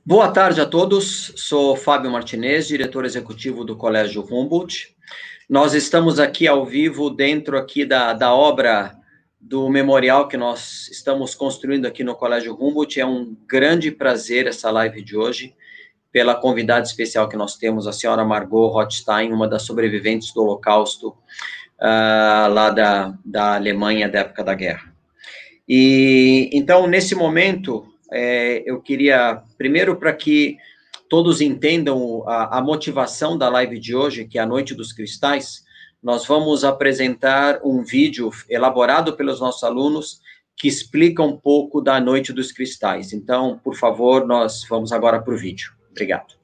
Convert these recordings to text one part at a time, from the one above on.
Boa tarde a todos, sou Fábio Martinez, diretor executivo do Colégio Humboldt. Nós estamos aqui ao vivo dentro aqui da obra do memorial que nós estamos construindo aqui no Colégio Humboldt. É um grande prazer essa live de hoje, pela convidada especial que nós temos, a senhora Margot Rothstein, uma das sobreviventes do Holocausto, lá da Alemanha da época da guerra. E então, nesse momento, eu queria, primeiro, para que todos entendam a motivação da live de hoje, que é a Noite dos Cristais, nós vamos apresentar um vídeo elaborado pelos nossos alunos que explica um pouco da Noite dos Cristais. Então, por favor, nós vamos agora para o vídeo. Obrigado.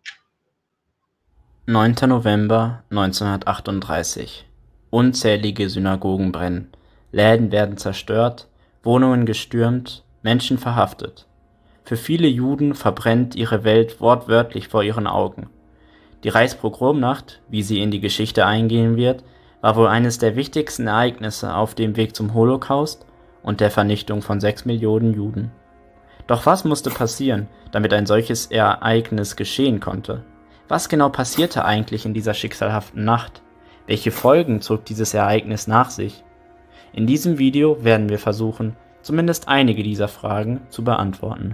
9. November 1938. Unzählige Synagogen brennen, Läden werden zerstört, Wohnungen gestürmt, Menschen verhaftet. Für viele Juden verbrennt ihre Welt wortwörtlich vor ihren Augen. Die Reichspogromnacht, wie sie in die Geschichte eingehen wird, war wohl eines der wichtigsten Ereignisse auf dem Weg zum Holocaust und der Vernichtung von 6 Millionen Juden. Doch was musste passieren, damit ein solches Ereignis geschehen konnte? Was genau passierte eigentlich in dieser schicksalhaften Nacht? Welche Folgen zog dieses Ereignis nach sich? In diesem Video werden wir versuchen, zumindest einige dieser Fragen zu beantworten.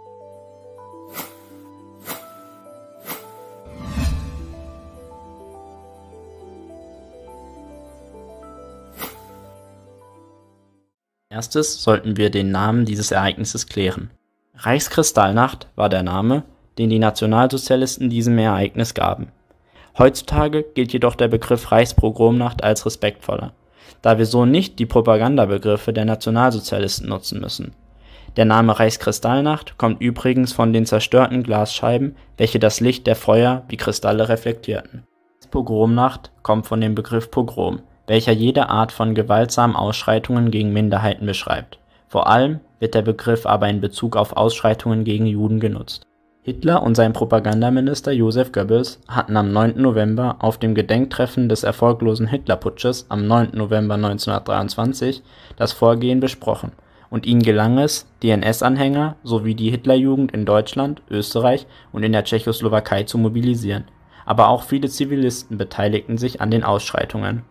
Erstes sollten wir den Namen dieses Ereignisses klären. Reichskristallnacht war der Name, den die Nationalsozialisten diesem Ereignis gaben. Heutzutage gilt jedoch der Begriff Reichspogromnacht als respektvoller, da wir so nicht die Propagandabegriffe der Nationalsozialisten nutzen müssen. Der Name Reichskristallnacht kommt übrigens von den zerstörten Glasscheiben, welche das Licht der Feuer wie Kristalle reflektierten. Pogromnacht kommt von dem Begriff Pogrom, welcher jede Art von gewaltsamen Ausschreitungen gegen Minderheiten beschreibt. Vor allem wird der Begriff aber in Bezug auf Ausschreitungen gegen Juden genutzt. Hitler und sein Propagandaminister Joseph Goebbels hatten am 9. November auf dem Gedenktreffen des erfolglosen Hitlerputsches am 9. November 1923 das Vorgehen besprochen, und ihnen gelang es, die NS-Anhänger sowie die Hitlerjugend in Deutschland, Österreich und in der Tschechoslowakei zu mobilisieren. Aber auch viele Zivilisten beteiligten sich an den Ausschreitungen.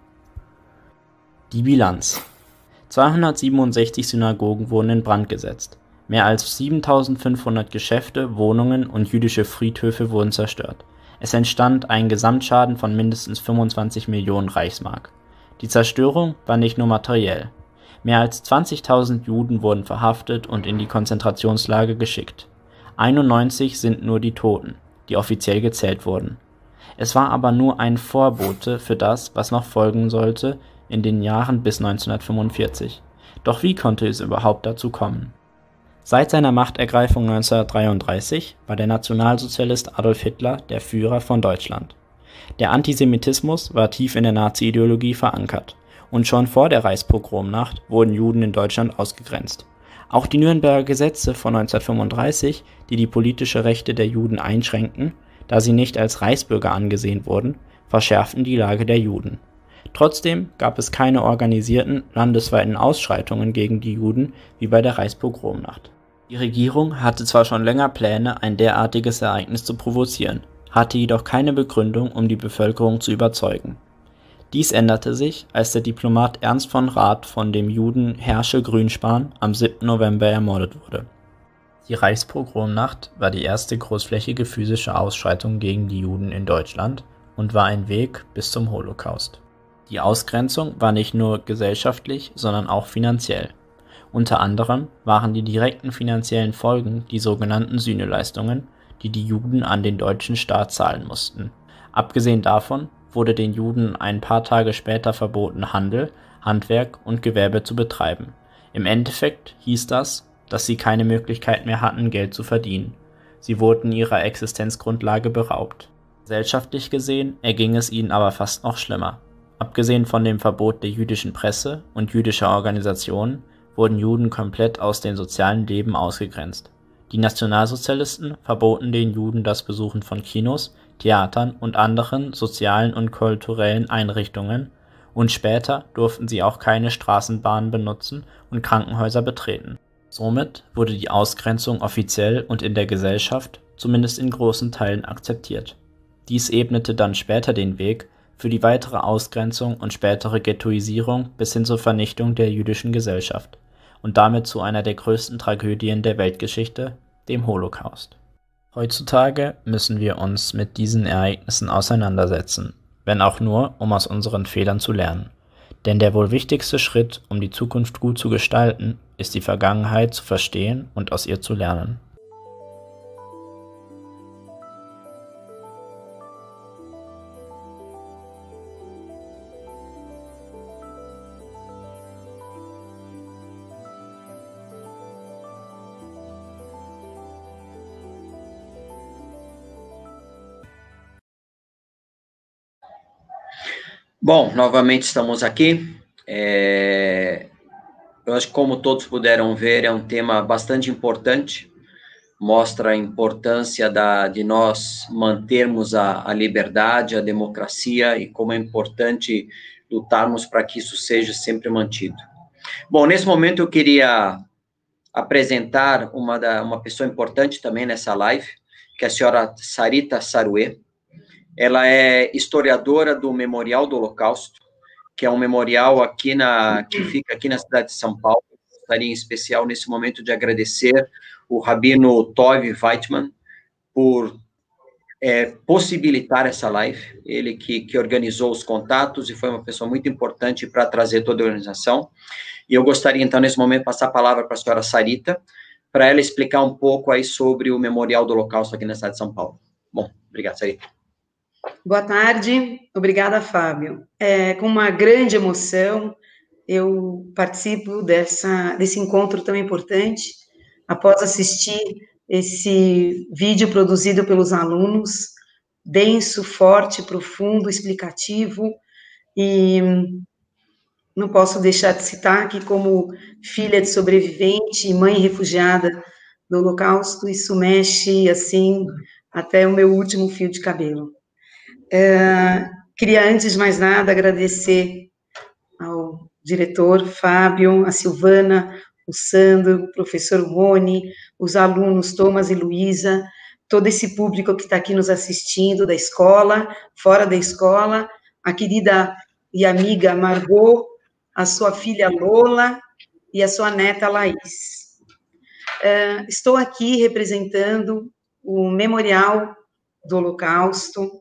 Die Bilanz: 267 Synagogen wurden in Brand gesetzt. Mehr als 7500 Geschäfte, Wohnungen und jüdische Friedhöfe wurden zerstört. Es entstand ein Gesamtschaden von mindestens 25 Millionen Reichsmark. Die Zerstörung war nicht nur materiell. Mehr als 20.000 Juden wurden verhaftet und in die Konzentrationslager geschickt. 91 sind nur die Toten, die offiziell gezählt wurden. Es war aber nur ein Vorbote für das, was noch folgen sollte in den Jahren bis 1945. Doch wie konnte es überhaupt dazu kommen? Seit seiner Machtergreifung 1933 war der Nationalsozialist Adolf Hitler der Führer von Deutschland. Der Antisemitismus war tief in der Nazi-Ideologie verankert, und schon vor der Reichspogromnacht wurden Juden in Deutschland ausgegrenzt. Auch die Nürnberger Gesetze von 1935, die die politische Rechte der Juden einschränkten, da sie nicht als Reichsbürger angesehen wurden, verschärften die Lage der Juden. Trotzdem gab es keine organisierten landesweiten Ausschreitungen gegen die Juden wie bei der Reichspogromnacht. Die Regierung hatte zwar schon länger Pläne, ein derartiges Ereignis zu provozieren, hatte jedoch keine Begründung, um die Bevölkerung zu überzeugen. Dies änderte sich, als der Diplomat Ernst von Rath von dem Juden Herschel Grünspan am 7. November ermordet wurde. Die Reichspogromnacht war die erste großflächige physische Ausschreitung gegen die Juden in Deutschland und war ein Weg bis zum Holocaust. Die Ausgrenzung war nicht nur gesellschaftlich, sondern auch finanziell. Unter anderem waren die direkten finanziellen Folgen die sogenannten Sühneleistungen, die die Juden an den deutschen Staat zahlen mussten. Abgesehen davon wurde den Juden ein paar Tage später verboten, Handel, Handwerk und Gewerbe zu betreiben. Im Endeffekt hieß das, dass sie keine Möglichkeit mehr hatten, Geld zu verdienen. Sie wurden ihrer Existenzgrundlage beraubt. Gesellschaftlich gesehen erging es ihnen aber fast noch schlimmer. Abgesehen von dem Verbot der jüdischen Presse und jüdischer Organisationen wurden Juden komplett aus dem sozialen Leben ausgegrenzt. Die Nationalsozialisten verboten den Juden das Besuchen von Kinos, Theatern und anderen sozialen und kulturellen Einrichtungen, und später durften sie auch keine Straßenbahnen benutzen und Krankenhäuser betreten. Somit wurde die Ausgrenzung offiziell und in der Gesellschaft zumindest in großen Teilen akzeptiert. Dies ebnete dann später den Weg für die weitere Ausgrenzung und spätere Ghettoisierung bis hin zur Vernichtung der jüdischen Gesellschaft und damit zu einer der größten Tragödien der Weltgeschichte, dem Holocaust. Heutzutage müssen wir uns mit diesen Ereignissen auseinandersetzen, wenn auch nur, um aus unseren Fehlern zu lernen. Denn der wohl wichtigste Schritt, um die Zukunft gut zu gestalten, ist die Vergangenheit zu verstehen und aus ihr zu lernen. Bom, novamente estamos aqui. Eu acho que, como todos puderam ver, é um tema bastante importante, mostra a importância de nós mantermos a liberdade, a democracia, e como é importante lutarmos para que isso seja sempre mantido. Bom, nesse momento eu queria apresentar uma pessoa importante também nessa live, que é a senhora Sarita Saruê. Ela é historiadora do Memorial do Holocausto, que é um memorial que fica aqui na cidade de São Paulo. Gostaria em especial, nesse momento, de agradecer o rabino Tov Weitman por possibilitar essa live. Ele que organizou os contatos e foi uma pessoa muito importante para trazer toda a organização. E eu gostaria, então, nesse momento, passar a palavra para a senhora Sarita, para ela explicar um pouco aí sobre o Memorial do Holocausto aqui na cidade de São Paulo. Bom, obrigado, Sarita. Boa tarde, obrigada, Fábio. Com uma grande emoção, eu participo desse encontro tão importante, após assistir esse vídeo produzido pelos alunos, denso, forte, profundo, explicativo, e não posso deixar de citar que, como filha de sobrevivente e mãe refugiada do Holocausto, isso mexe, assim, até o meu último fio de cabelo. Queria, antes de mais nada, agradecer ao diretor Fábio, a Silvana, o Sandro, o professor Rony, os alunos Thomas e Luísa, todo esse público que está aqui nos assistindo, da escola, fora da escola, a querida e amiga Margot, a sua filha Lola e a sua neta Laís. Estou aqui representando o Memorial do Holocausto,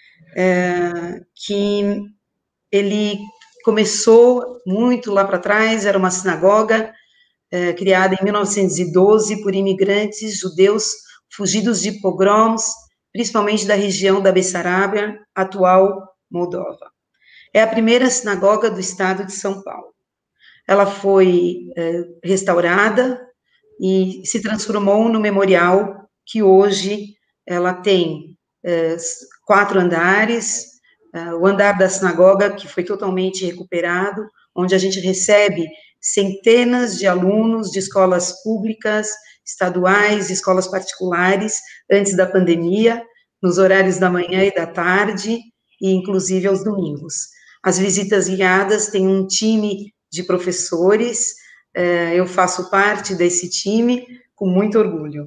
que ele começou muito lá para trás, era uma sinagoga criada em 1912 por imigrantes judeus fugidos de pogroms, principalmente da região da Bessarabia, atual Moldova. É a primeira sinagoga do estado de São Paulo. Ela foi restaurada e se transformou no memorial que hoje ela tem 4 andares, o andar da sinagoga, que foi totalmente recuperado, onde a gente recebe centenas de alunos de escolas públicas, estaduais, escolas particulares, antes da pandemia, nos horários da manhã e da tarde, e inclusive aos domingos. As visitas guiadas têm um time de professores, eu faço parte desse time, com muito orgulho.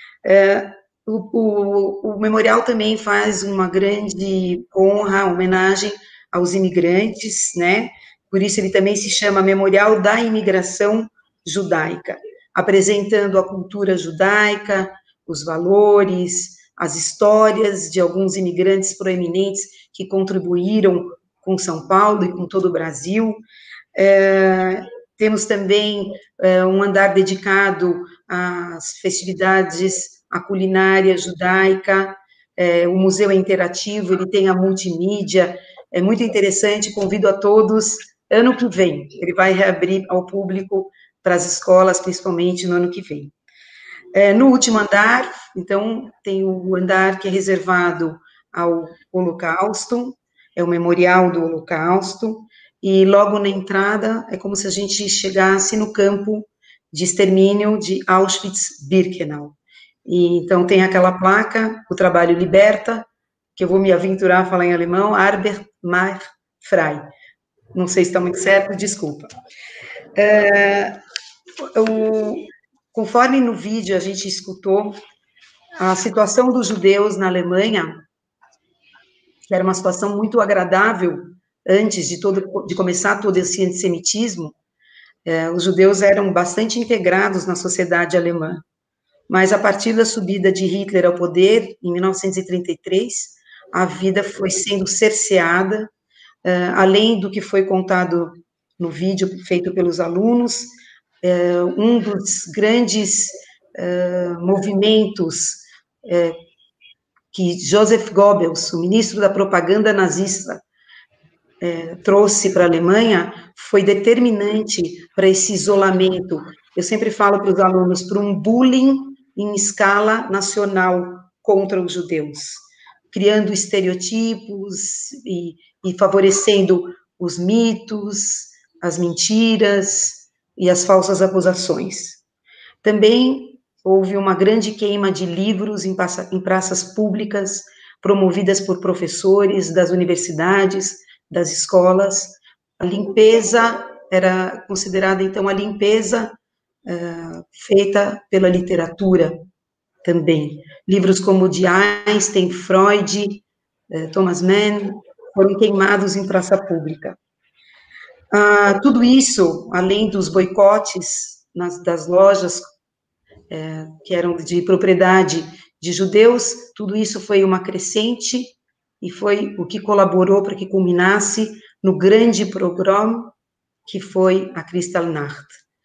O memorial também faz uma grande honra, homenagem aos imigrantes, né? Por isso ele também se chama Memorial da Imigração Judaica, apresentando a cultura judaica, os valores, as histórias de alguns imigrantes proeminentes que contribuíram com São Paulo e com todo o Brasil. Temos também um andar dedicado às festividades, à culinária judaica, o museu é interativo, ele tem a multimídia, é muito interessante, convido a todos, ano que vem, ele vai reabrir ao público para as escolas, principalmente no ano que vem. No último andar, então, tem o andar que é reservado ao Holocausto, é o Memorial do Holocausto, e logo na entrada é como se a gente chegasse no campo de extermínio de Auschwitz-Birkenau. E, então, tem aquela placa, o trabalho liberta, que eu vou me aventurar a falar em alemão, Arbeit macht frei. Não sei se está muito certo, desculpa. Conforme no vídeo a gente escutou, a situação dos judeus na Alemanha, que era uma situação muito agradável antes de começar todo esse antissemitismo, os judeus eram bastante integrados na sociedade alemã. Mas a partir da subida de Hitler ao poder, em 1933, a vida foi sendo cerceada, além do que foi contado no vídeo feito pelos alunos, um dos grandes movimentos que Joseph Goebbels, o ministro da propaganda nazista, trouxe para a Alemanha, foi determinante para esse isolamento. Eu sempre falo para os alunos, para um bullying em escala nacional contra os judeus, criando estereotipos e favorecendo os mitos, as mentiras e as falsas acusações. Também houve uma grande queima de livros em praças públicas, promovidas por professores das universidades, das escolas. A limpeza era considerada, então, a limpeza feita pela literatura também. Livros como de Einstein, Freud, Thomas Mann, foram queimados em praça pública. Tudo isso, além dos boicotes das lojas que eram de propriedade de judeus, tudo isso foi uma crescente e foi o que colaborou para que culminasse no grande pogrom que foi a Kristallnacht.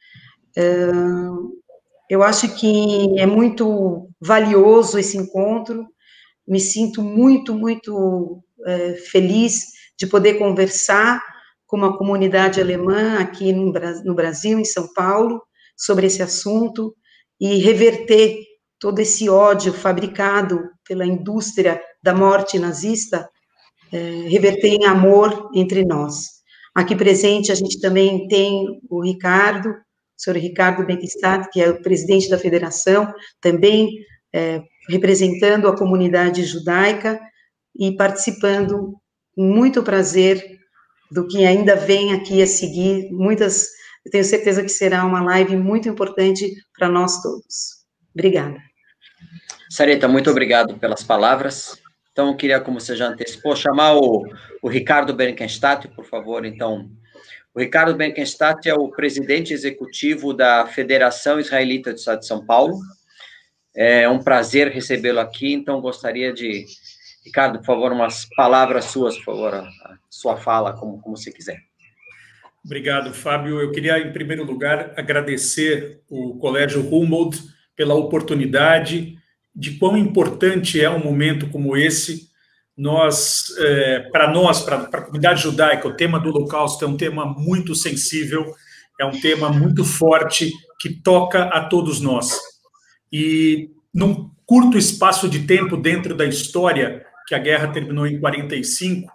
Eu acho que é muito valioso esse encontro, me sinto muito, muito feliz de poder conversar com uma comunidade alemã aqui no Brasil, em São Paulo, sobre esse assunto, e reverter todo esse ódio fabricado pela indústria da morte nazista, reverter em amor entre nós. Aqui presente a gente também tem o Ricardo, o senhor Ricardo Benkstadt, que é o presidente da federação, também representando a comunidade judaica e participando com muito prazer do que ainda vem aqui a seguir. Eu tenho certeza que será uma live muito importante para nós todos. Obrigada. Sareta, muito obrigado pelas palavras. Então, eu queria, como você já antecipou, chamar o Ricardo Benkstadt, por favor. Então, o Ricardo Benkstadt é o presidente executivo da Federação Israelita do Estado de São Paulo. É um prazer recebê-lo aqui, então gostaria de... Ricardo, por favor, umas palavras suas, por favor, a sua fala, como você quiser. Obrigado, Fábio. Eu queria, em primeiro lugar, agradecer o Colégio Humboldt pela oportunidade de quão importante é um momento como esse. Para a comunidade judaica, o tema do Holocausto é um tema muito sensível, é um tema muito forte, que toca a todos nós. E, num curto espaço de tempo dentro da história, que a guerra terminou em 45,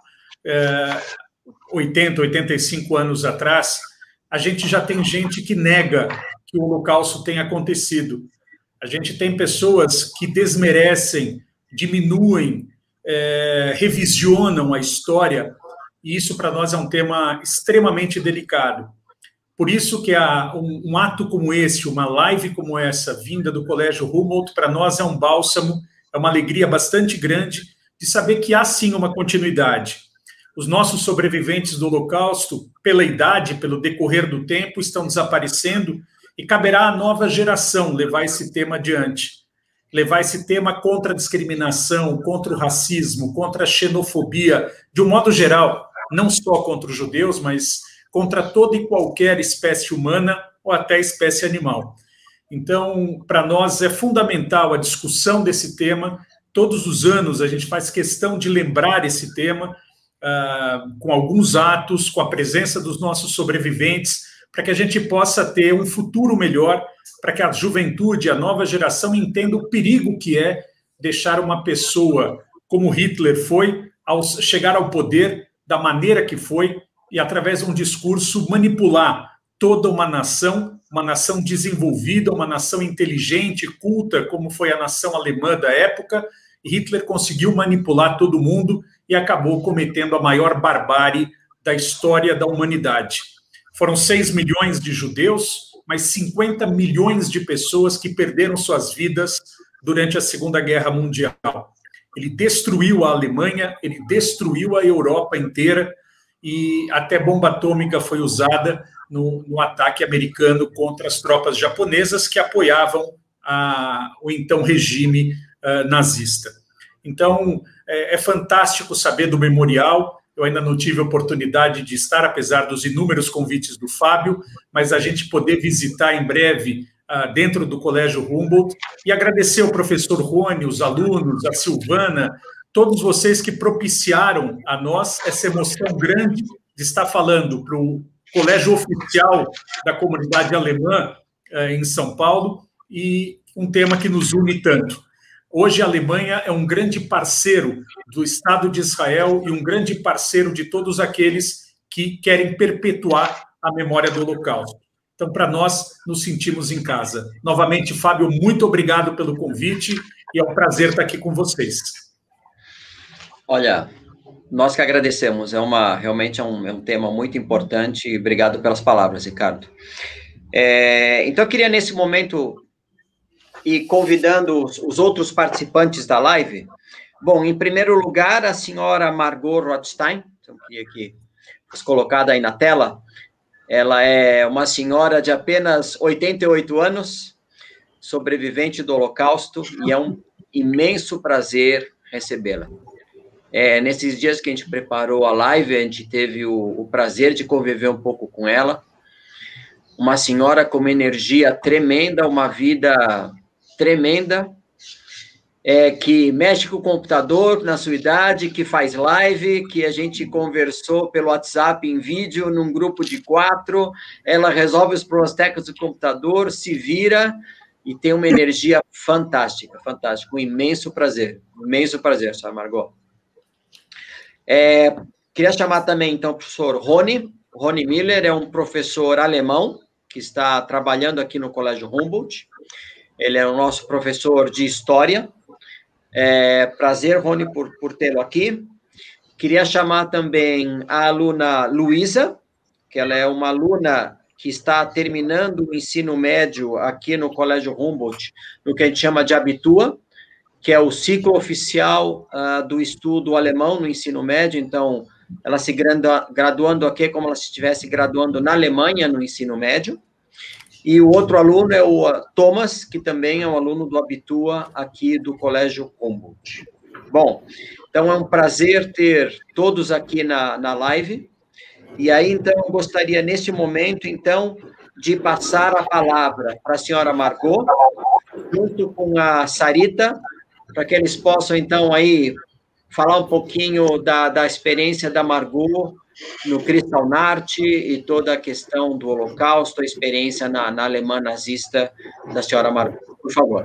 85 anos atrás, a gente já tem gente que nega que o Holocausto tenha acontecido. A gente tem pessoas que desmerecem, diminuem, revisionam a história, e isso para nós é um tema extremamente delicado. Por isso que um ato como esse, uma live como essa, vinda do Colégio Humboldt, para nós é um bálsamo, é uma alegria bastante grande de saber que há sim uma continuidade. Os nossos sobreviventes do Holocausto, pela idade, pelo decorrer do tempo, estão desaparecendo, e caberá à nova geração levar esse tema adiante. Levar esse tema contra a discriminação, contra o racismo, contra a xenofobia, de um modo geral, não só contra os judeus, mas contra toda e qualquer espécie humana ou até espécie animal. Então, para nós é fundamental a discussão desse tema. Todos os anos a gente faz questão de lembrar esse tema, com alguns atos, com a presença dos nossos sobreviventes, para que a gente possa ter um futuro melhor, para que a juventude, a nova geração, entenda o perigo que é deixar uma pessoa como Hitler foi, ao chegar ao poder da maneira que foi, e através de um discurso manipular toda uma nação desenvolvida, uma nação inteligente, culta, como foi a nação alemã da época. Hitler conseguiu manipular todo mundo e acabou cometendo a maior barbárie da história da humanidade. Foram 6 milhões de judeus, mas 50 milhões de pessoas que perderam suas vidas durante a Segunda Guerra Mundial. Ele destruiu a Alemanha, ele destruiu a Europa inteira, e até bomba atômica foi usada no ataque americano contra as tropas japonesas que apoiavam o então regime nazista. Então, é fantástico saber do memorial. Eu ainda não tive a oportunidade de estar, apesar dos inúmeros convites do Fábio, mas a gente poder visitar em breve dentro do Colégio Humboldt, e agradecer ao professor Rony, os alunos, a Silvana, todos vocês que propiciaram a nós essa emoção grande de estar falando para o colégio oficial da comunidade alemã em São Paulo, e um tema que nos une tanto. Hoje a Alemanha é um grande parceiro do Estado de Israel e um grande parceiro de todos aqueles que querem perpetuar a memória do Holocausto. Então, para nós, nos sentimos em casa. Novamente, Fábio, muito obrigado pelo convite, e é um prazer estar aqui com vocês. Olha, nós que agradecemos, realmente é um tema muito importante, e obrigado pelas palavras, Ricardo. Então, eu queria, nesse momento, ir convidando os outros participantes da live. Bom, em primeiro lugar, a senhora Margot Rothstein, então, queria que fosse colocada aí na tela. Ela é uma senhora de apenas 88 anos, sobrevivente do Holocausto, e é um imenso prazer recebê-la. Nesses dias que a gente preparou a live, a gente teve o prazer de conviver um pouco com ela. Uma senhora com uma energia tremenda, uma vida tremenda, que mexe com o computador na sua idade, que faz live, que a gente conversou pelo WhatsApp em vídeo, num grupo de 4, ela resolve os problemas técnicos do computador, se vira e tem uma energia fantástica, um imenso prazer, senhora Margot. Queria chamar também, então, o professor Rony Miller, é um professor alemão que está trabalhando aqui no Colégio Humboldt. Ele é o nosso professor de História. Prazer, Rony, por tê-lo aqui. Queria chamar também a aluna Luísa, que ela é uma aluna que está terminando o ensino médio aqui no Colégio Humboldt, no que a gente chama de Abitur, que é o ciclo oficial do estudo alemão no ensino médio. Então, ela se graduando aqui como ela se estivesse graduando na Alemanha no ensino médio. E o outro aluno é o Thomas, que também é um aluno do Abitur aqui do Colégio Humboldt. Bom, então é um prazer ter todos aqui na live. E aí, então, eu gostaria, neste momento, então, de passar a palavra para a senhora Margot, junto com a Sarita, para que eles possam, então, aí, falar um pouquinho da experiência da Margot no Kristallnacht e toda a questão do Holocausto, a experiência na Alemanha nazista da senhora Margot. Por favor.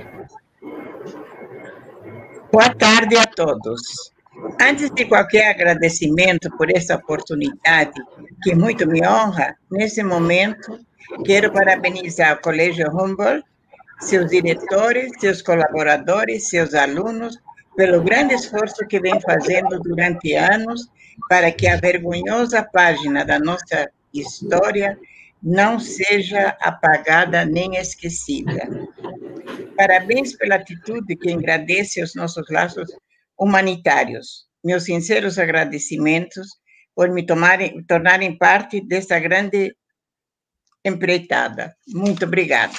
Boa tarde a todos. Antes de qualquer agradecimento por esta oportunidade, que muito me honra, nesse momento, quero parabenizar o Colégio Humboldt, seus diretores, seus colaboradores, seus alunos, pelo grande esforço que vem fazendo durante anos para que a vergonhosa página da nossa história não seja apagada nem esquecida. Parabéns pela atitude que engrandece os nossos laços humanitários. Meus sinceros agradecimentos por me tornarem parte desta grande empreitada. Muito obrigada.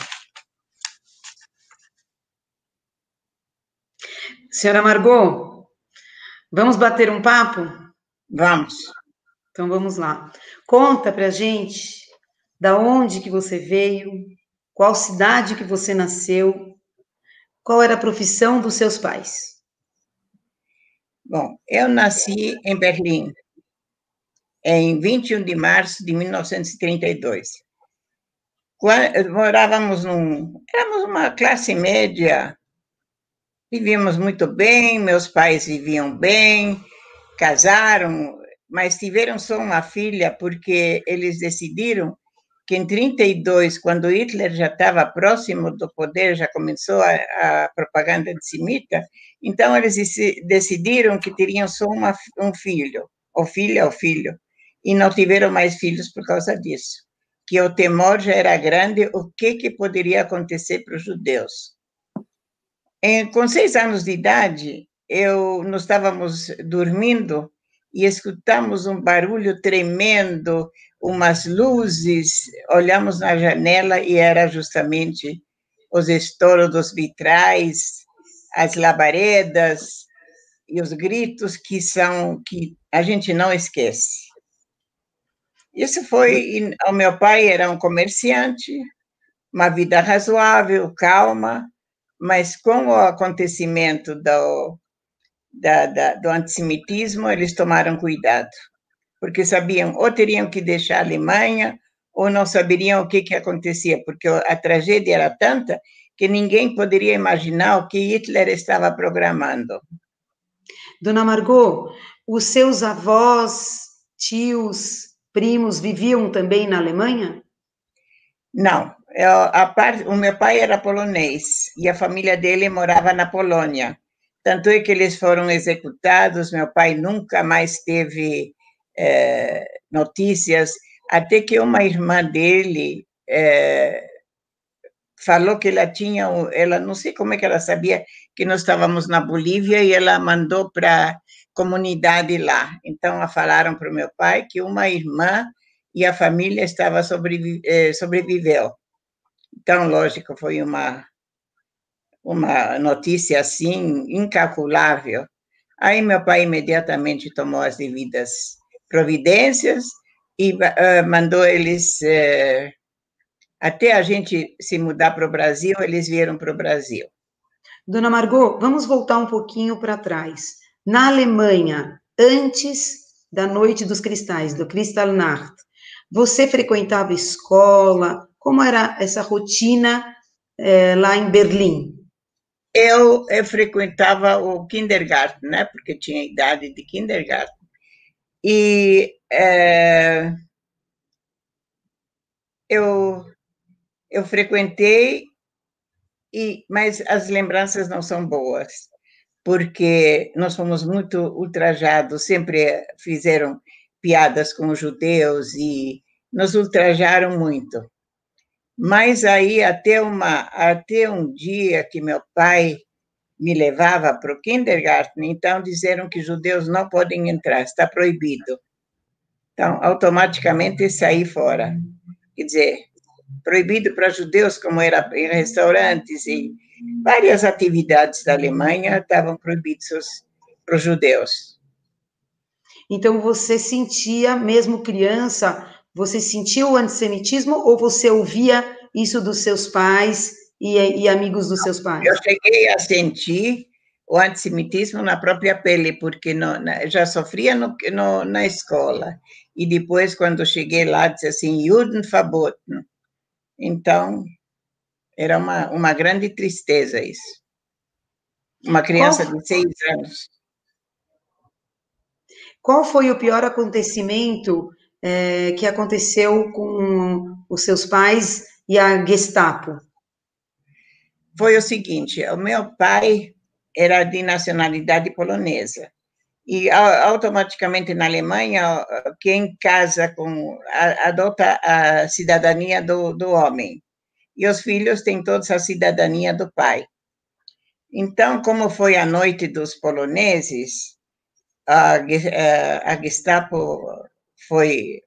Senhora Margot, vamos bater um papo? Vamos. Então, vamos lá. Conta pra gente da onde que você veio, qual cidade que você nasceu, qual era a profissão dos seus pais. Bom, eu nasci em Berlim, em 21 de março de 1932. Éramos uma classe média, vivíamos muito bem, meus pais viviam bem, casaram, mas tiveram só uma filha porque eles decidiram que em 32, quando Hitler já estava próximo do poder, já começou a propaganda antissemita, então eles decidiram que teriam só um filho, ou filho, e não tiveram mais filhos por causa disso, que o temor já era grande, o que poderia acontecer para os judeus. Com 6 anos de idade, nós estávamos dormindo e escutamos um barulho tremendo, umas luzes, olhamos na janela e era justamente os estouros dos vitrais, as labaredas e os gritos que a gente não esquece. Isso foi, o meu pai era um comerciante, uma vida razoável, calma, mas com o acontecimento do antissemitismo, eles tomaram cuidado, porque sabiam ou teriam que deixar a Alemanha ou não saberiam o que acontecia, porque a tragédia era tanta que ninguém poderia imaginar o que Hitler estava programando. Dona Margot, os seus avós, tios, primos viviam também na Alemanha? Não, o meu pai era polonês e a família dele morava na Polônia. Tanto é que eles foram executados, meu pai nunca mais teve notícias, até que uma irmã dele falou que ela não sei como é que ela sabia que nós estávamos na Bolívia e ela mandou para a comunidade lá. Então, falaram para o meu pai que uma irmã e a família sobreviveu. Então, lógico, foi uma notícia assim incalculável. Aí meu pai imediatamente tomou as devidas providências e mandou eles, até a gente se mudar para o Brasil, eles vieram para o Brasil. Dona Margot, vamos voltar um pouquinho para trás. Na Alemanha, antes da Noite dos Cristais, do Kristallnacht, você frequentava escola? Como era essa rotina lá em Berlim? Eu frequentava o kindergarten, né? Porque tinha idade de kindergarten. E eu frequentei, mas as lembranças não são boas, porque nós fomos muito ultrajados, sempre fizeram piadas com os judeus e nos ultrajaram muito. Mas aí, até um dia que meu pai me levava para o kindergarten, então disseram que judeus não podem entrar, está proibido. Então, automaticamente saí fora. Quer dizer, proibido para judeus, como era em restaurantes e várias atividades da Alemanha estavam proibidas para os judeus. Então, você sentia, mesmo criança, você sentia o antissemitismo ou você ouvia isso dos seus pais e amigos dos seus pais? Eu cheguei a sentir o antissemitismo na própria pele, porque já sofria na escola. E depois, quando cheguei lá, disse assim, Juden verboten. Então, era uma grande tristeza isso. Uma criança de 6 anos. Qual foi o pior acontecimento que aconteceu com os seus pais e a Gestapo? Foi o seguinte, o meu pai era de nacionalidade polonesa. E automaticamente na Alemanha, quem casa adota a cidadania do homem. E os filhos têm todos a cidadania do pai. Então, como foi a noite dos poloneses, a Gestapo foi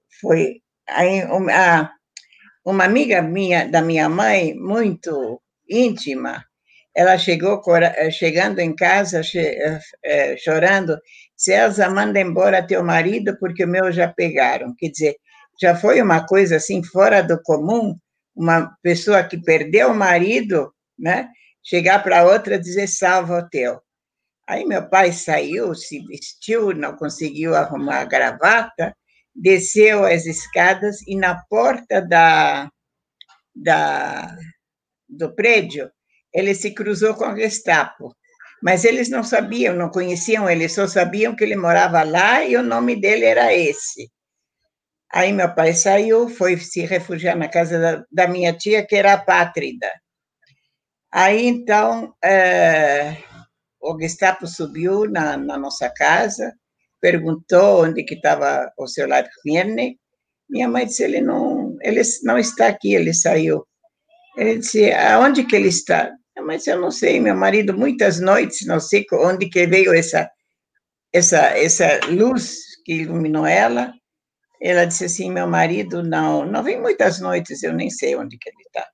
uma amiga da minha mãe, muito íntima, ela chegando em casa, chorando, se Elza, manda embora teu marido, porque o meu já pegaram. Quer dizer, já foi uma coisa assim, fora do comum, uma pessoa que perdeu o marido, né, chegar para outra e dizer, salva o teu. Aí meu pai saiu, se vestiu, não conseguiu arrumar a gravata, desceu as escadas e na porta do prédio, ele se cruzou com a Gestapo. Mas eles não sabiam, não conheciam ele, só sabiam que ele morava lá e o nome dele era esse. Aí meu pai saiu, foi se refugiar na casa da minha tia, que era apátrida. Aí, então, o Gestapo subiu na nossa casa, perguntou onde que estava o seu Ladkirne. Minha mãe disse, ele não está aqui, ele saiu. Ele disse, aonde que ele está? Mas eu não sei, meu marido, muitas noites, não sei onde que veio essa luz que iluminou ela. Ela disse assim, meu marido não vem muitas noites, eu nem sei onde que ele está.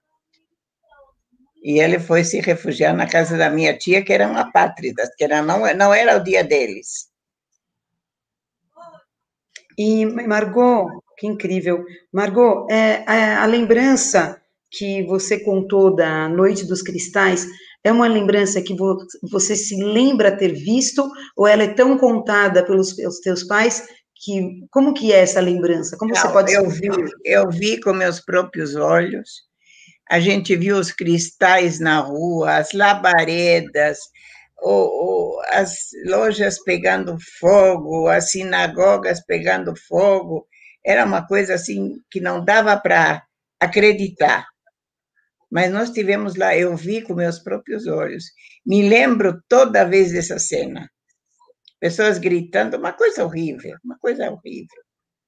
E ele foi se refugiar na casa da minha tia, que eram apátridas, que não era o dia deles. E, Margot, que incrível. Margot, a lembrança que você contou da Noite dos Cristais é uma lembrança que você se lembra ter visto, ou ela é tão contada pelos teus pais que, como que é essa lembrança? Como você pode explicar? Eu vi com meus próprios olhos. A gente viu os cristais na rua, as labaredas, as lojas pegando fogo, as sinagogas pegando fogo. Era uma coisa assim que não dava para acreditar. Mas nós tivemos lá, eu vi com meus próprios olhos. Me lembro toda vez dessa cena. Pessoas gritando, uma coisa horrível, uma coisa horrível.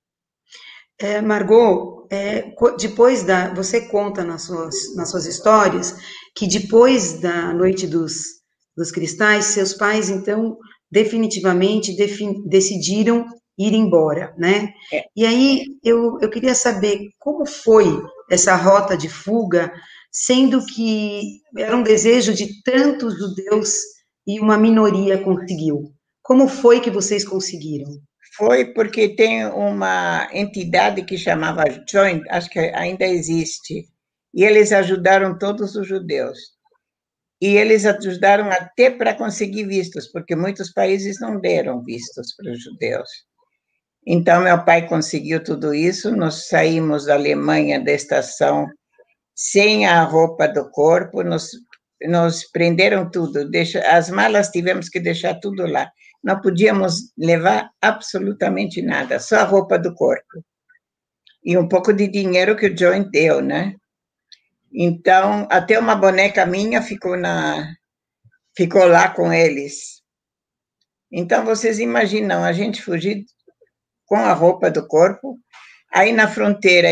Margot, depois você conta nas suas histórias que depois da Noite dos Cristais, seus pais, então, definitivamente decidiram ir embora, né? E aí, eu queria saber como foi essa rota de fuga, sendo que era um desejo de tantos judeus e uma minoria conseguiu. Como foi que vocês conseguiram? Foi porque tem uma entidade que chamava Joint, acho que ainda existe, e eles ajudaram todos os judeus. E eles ajudaram até para conseguir vistos, porque muitos países não deram vistos para os judeus. Então, meu pai conseguiu tudo isso, nós saímos da Alemanha da estação sem a roupa do corpo, nos prenderam tudo, as malas tivemos que deixar tudo lá. Não podíamos levar absolutamente nada, só a roupa do corpo. E um pouco de dinheiro que o Joint deu, né? Então, até uma boneca minha ficou lá com eles. Então, vocês imaginam, a gente fugir com a roupa do corpo, aí na fronteira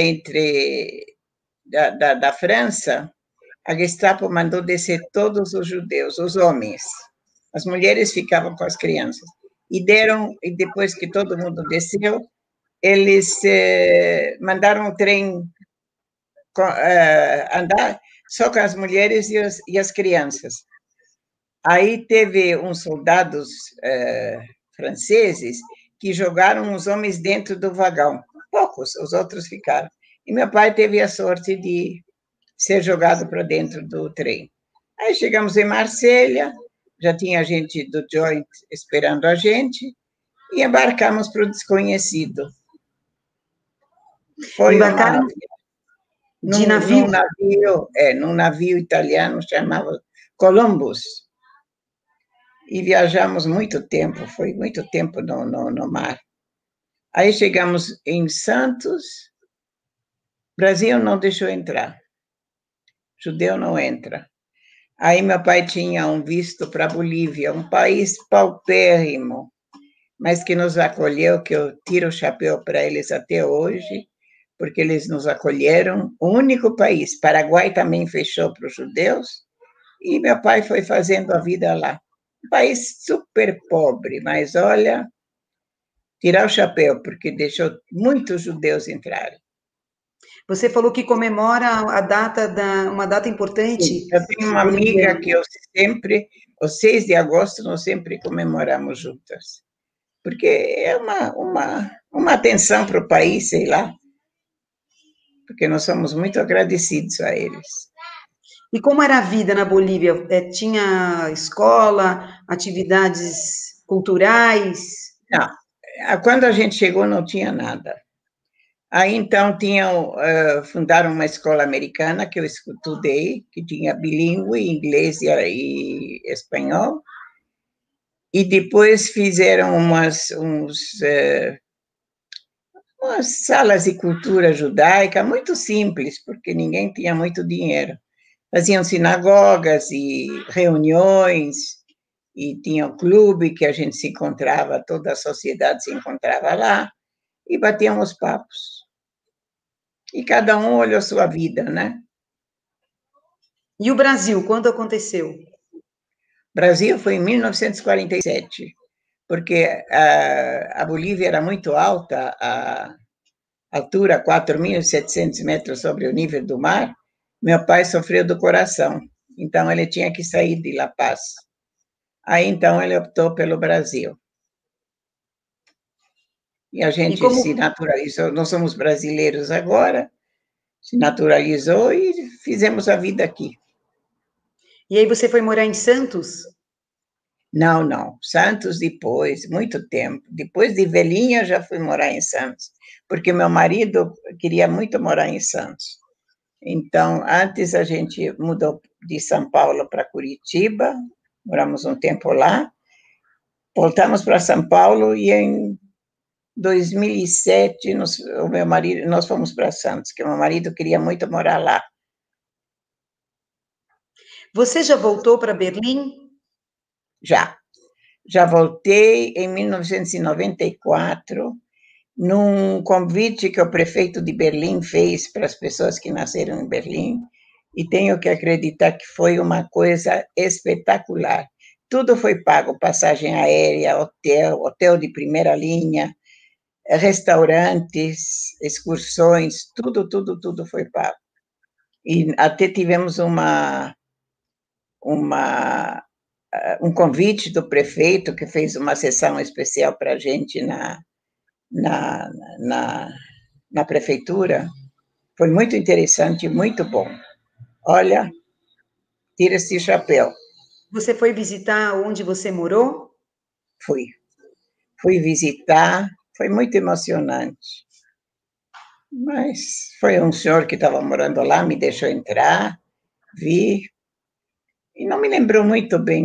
da França, a Gestapo mandou descer todos os judeus, os homens. As mulheres ficavam com as crianças. E depois que todo mundo desceu, eles mandaram o trem andar só com as mulheres e as crianças. Aí teve uns soldados franceses que jogaram os homens dentro do vagão. Poucos, os outros ficaram. E meu pai teve a sorte de ser jogado para dentro do trem. Aí chegamos em Marselha, já tinha gente do Joint esperando a gente, e embarcamos para o desconhecido. Foi embarcaram de navio? Num navio italiano chamado Columbus. E viajamos muito tempo, foi muito tempo no mar. Aí chegamos em Santos, Brasil não deixou entrar. Judeu não entra. Aí meu pai tinha um visto para a Bolívia, um país paupérrimo, mas que nos acolheu, que eu tiro o chapéu para eles até hoje, porque eles nos acolheram. O único país, Paraguai também fechou para os judeus, e meu pai foi fazendo a vida lá. Um país super pobre, mas olha, tirar o chapéu, porque deixou muitos judeus entrarem. Você falou que comemora uma data importante. Sim, eu tenho uma amiga que eu sempre, o 6 de agosto, nós sempre comemoramos juntas. Porque é uma atenção para o país, sei lá. Porque nós somos muito agradecidos a eles. E como era a vida na Bolívia? Tinha escola, atividades culturais? Não, quando a gente chegou não tinha nada. Aí, então, fundaram uma escola americana que eu estudei, que tinha bilíngue, inglês e espanhol, e depois fizeram umas salas de cultura judaica, muito simples, porque ninguém tinha muito dinheiro. Faziam sinagogas e reuniões, e tinha um clube que a gente se encontrava, toda a sociedade se encontrava lá, e batiam os papos. E cada um olhou sua vida, né? E o Brasil, quando aconteceu? Brasil foi em 1947, porque a Bolívia era muito alta, a altura 4.700 metros sobre o nível do mar. Meu pai sofreu do coração, então ele tinha que sair de La Paz. Aí, então, ele optou pelo Brasil. E a gente se naturalizou, nós somos brasileiros agora, se naturalizou e fizemos a vida aqui. E aí você foi morar em Santos? Não, não. Santos depois, muito tempo. Depois de velhinha, já fui morar em Santos, porque meu marido queria muito morar em Santos. Então, antes a gente mudou de São Paulo para Curitiba, moramos um tempo lá, voltamos para São Paulo e em 2007 o meu marido, nós fomos para Santos, que meu marido queria muito morar lá. Você já voltou para Berlim? Já voltei em 1994, num convite que o prefeito de Berlim fez para as pessoas que nasceram em Berlim, e tenho que acreditar que foi uma coisa espetacular. Tudo foi pago, passagem aérea, hotel de primeira linha, restaurantes, excursões, tudo foi pago. E até tivemos um convite do prefeito, que fez uma sessão especial para a gente na prefeitura. Foi muito interessante, muito bom. Olha, tira esse chapéu. Você foi visitar onde você morou? Fui visitar, foi muito emocionante. Mas foi um senhor que estava morando lá, me deixou entrar, vi, e não me lembrei muito bem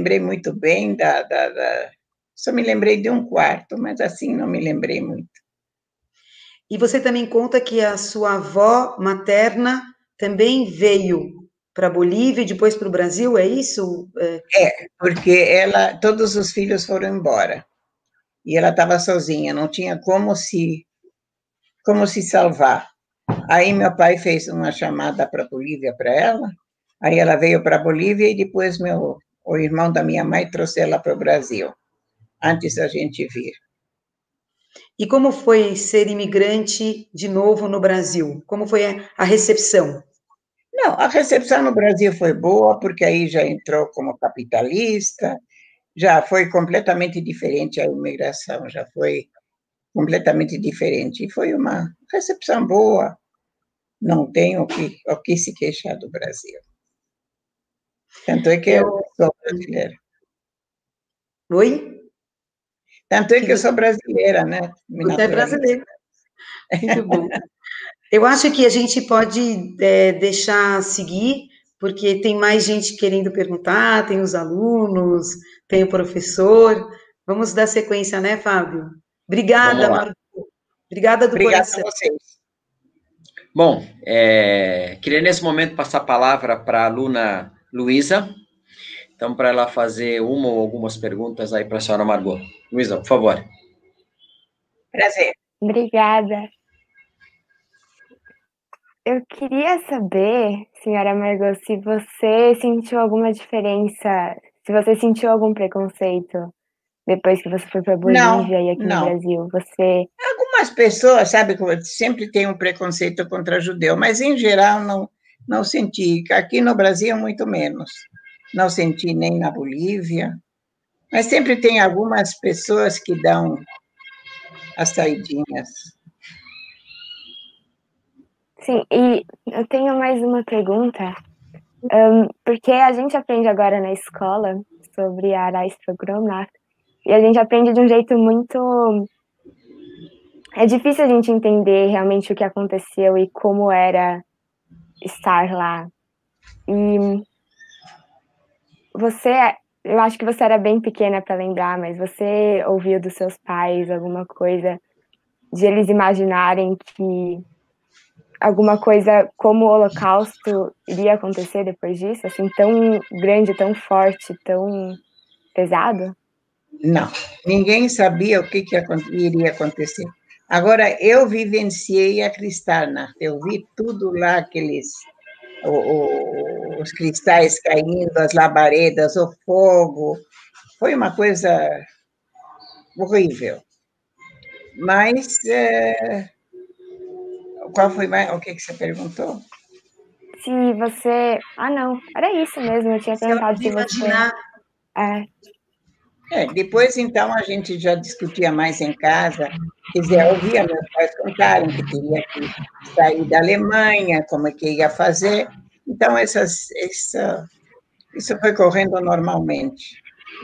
só me lembrei de um quarto, mas assim não me lembrei muito. E você também conta que a sua avó materna também veio para a Bolívia e depois para o Brasil, é isso? Porque todos os filhos foram embora, e ela estava sozinha, não tinha como se salvar. Aí meu pai fez uma chamada para a Bolívia para ela, aí ela veio para a Bolívia e depois o irmão da minha mãe trouxe ela para o Brasil, antes da gente vir. E como foi ser imigrante de novo no Brasil? Como foi a recepção? Não, a recepção no Brasil foi boa, porque aí já entrou como capitalista, já foi completamente diferente a imigração, já foi completamente diferente. E foi uma recepção boa, não tem o que se queixar do Brasil. Tanto é que eu sou brasileira. Oi? Tanto é que eu sou brasileira, né? Você é brasileira. Muito bom. Eu acho que a gente pode deixar seguir, porque tem mais gente querendo perguntar, tem os alunos, tem o professor. Vamos dar sequência, né, Fábio? Obrigada, Margot. Obrigada do coração. Obrigada a vocês. Bom, queria nesse momento passar a palavra para a aluna Luísa, então para ela fazer uma ou algumas perguntas aí para a senhora Margot. Luísa, por favor. Prazer. Obrigada. Eu queria saber, senhora Margot, se você sentiu alguma diferença, se você sentiu algum preconceito depois que você foi para a Bolívia e aqui no Brasil. Algumas pessoas, sabe, sempre tem um preconceito contra judeu, mas em geral não senti. Aqui no Brasil, muito menos. Não senti nem na Bolívia. Mas sempre tem algumas pessoas que dão as saidinhas. Sim, e eu tenho mais uma pergunta, porque a gente aprende agora na escola sobre a Reisprogrammnacht, e a gente aprende de um jeito muito... É difícil a gente entender realmente o que aconteceu e como era estar lá. E eu acho que você era bem pequena para lembrar, mas você ouviu dos seus pais alguma coisa de eles imaginarem que alguma coisa como o Holocausto iria acontecer depois disso, assim, tão grande, tão forte, tão pesado? Não, ninguém sabia o que iria acontecer. Agora, eu vivenciei a Kristallnacht, eu vi tudo lá, os cristais caindo, as labaredas, o fogo. Foi uma coisa horrível. Mas, qual foi mais? O que você perguntou? Se você... Ah, não, era isso mesmo, eu tinha perguntado se você... Imaginar. Depois, então, a gente já discutia mais em casa, quer dizer, ouvia meus pais contarem que teria que sair da Alemanha, como é que ia fazer. Então, isso foi correndo normalmente.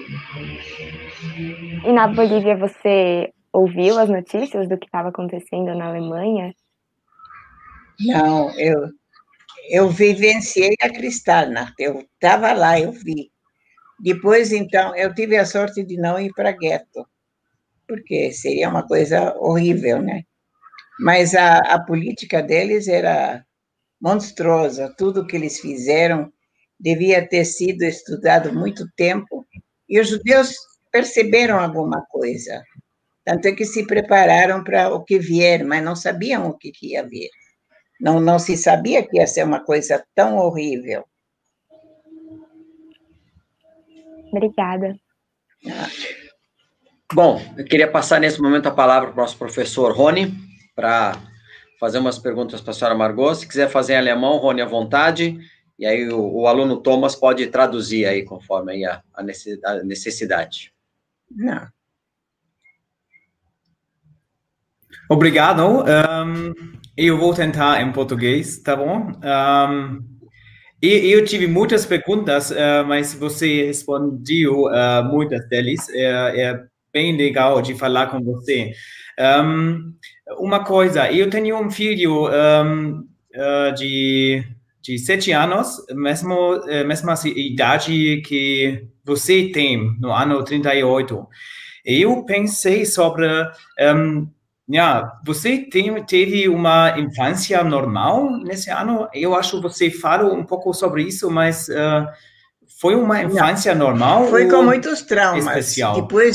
E na Bolívia você ouviu as notícias do que estava acontecendo na Alemanha? Não, eu vivenciei a Kristallnacht, eu estava lá, eu vi. Depois, então, eu tive a sorte de não ir para gueto, porque seria uma coisa horrível, né? Mas a política deles era monstruosa, tudo que eles fizeram devia ter sido estudado muito tempo, e os judeus perceberam alguma coisa, tanto é que se prepararam para o que vier, mas não sabiam o que ia vir. Não se sabia que ia ser uma coisa tão horrível. Obrigada. Bom, eu queria passar nesse momento a palavra para o nosso professor Rony, para fazer umas perguntas para a senhora Margot. Se quiser fazer em alemão, Rony, à vontade, e aí o aluno Thomas pode traduzir aí, conforme aí a necessidade. Não. Obrigado. Eu vou tentar em português, tá bom? Eu tive muitas perguntas, mas você respondeu muitas delas. É bem legal de falar com você. Uma coisa, eu tenho um filho de 7 anos, mesma idade que você tem, no ano 38. Eu pensei sobre... você teve uma infância normal nesse ano? Eu acho que você falou um pouco sobre isso, mas foi uma infância normal? Foi com muitos traumas. Especial? Depois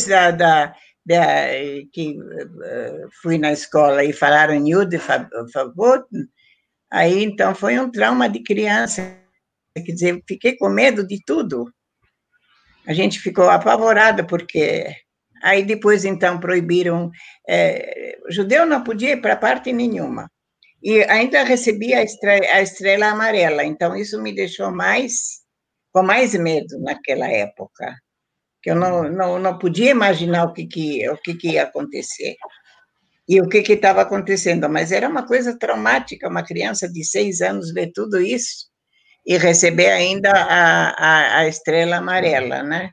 que fui na escola e falaram em Jude verboten, aí então foi um trauma de criança. Quer dizer, fiquei com medo de tudo. A gente ficou apavorada porque... Aí depois, então, proibiram... judeu não podia ir para parte nenhuma. E ainda recebia a estrela amarela. Então, isso me deixou com mais medo naquela época. Que eu não podia imaginar o que ia acontecer. E o que estava acontecendo. Mas era uma coisa traumática, uma criança de 6 anos ver tudo isso e receber ainda a estrela amarela, né?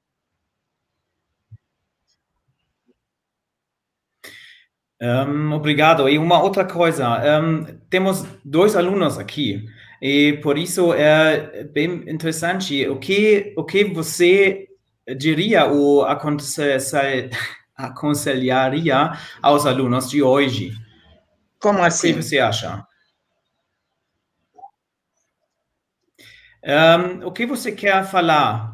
Obrigado. E uma outra coisa, temos 2 alunos aqui, e por isso é bem interessante. O que você diria ou aconselharia aos alunos de hoje? Como assim? O que você acha? O que você quer falar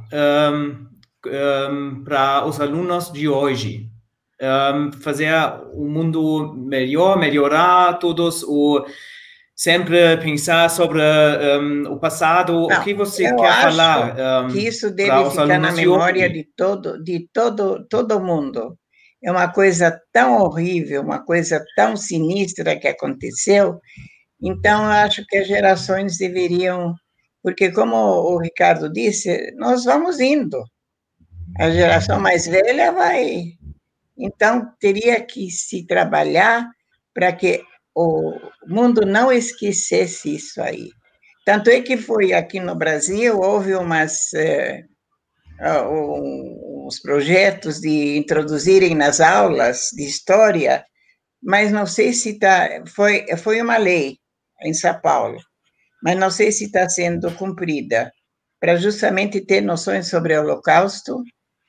para os alunos de hoje? Fazer o mundo melhor, melhorar todos, ou sempre pensar sobre o passado? Não, o que você quer falar? Que isso deve ficar na memória de todo mundo. É uma coisa tão horrível, uma coisa tão sinistra que aconteceu. Então, eu acho que as gerações deveriam... Porque, como o Ricardo disse, nós vamos indo. A geração mais velha vai... Então, teria que se trabalhar para que o mundo não esquecesse isso aí. Tanto é que foi aqui no Brasil, houve uns projetos de introduzirem nas aulas de história, mas não sei se foi uma lei em São Paulo, mas não sei se está sendo cumprida, para justamente ter noções sobre o Holocausto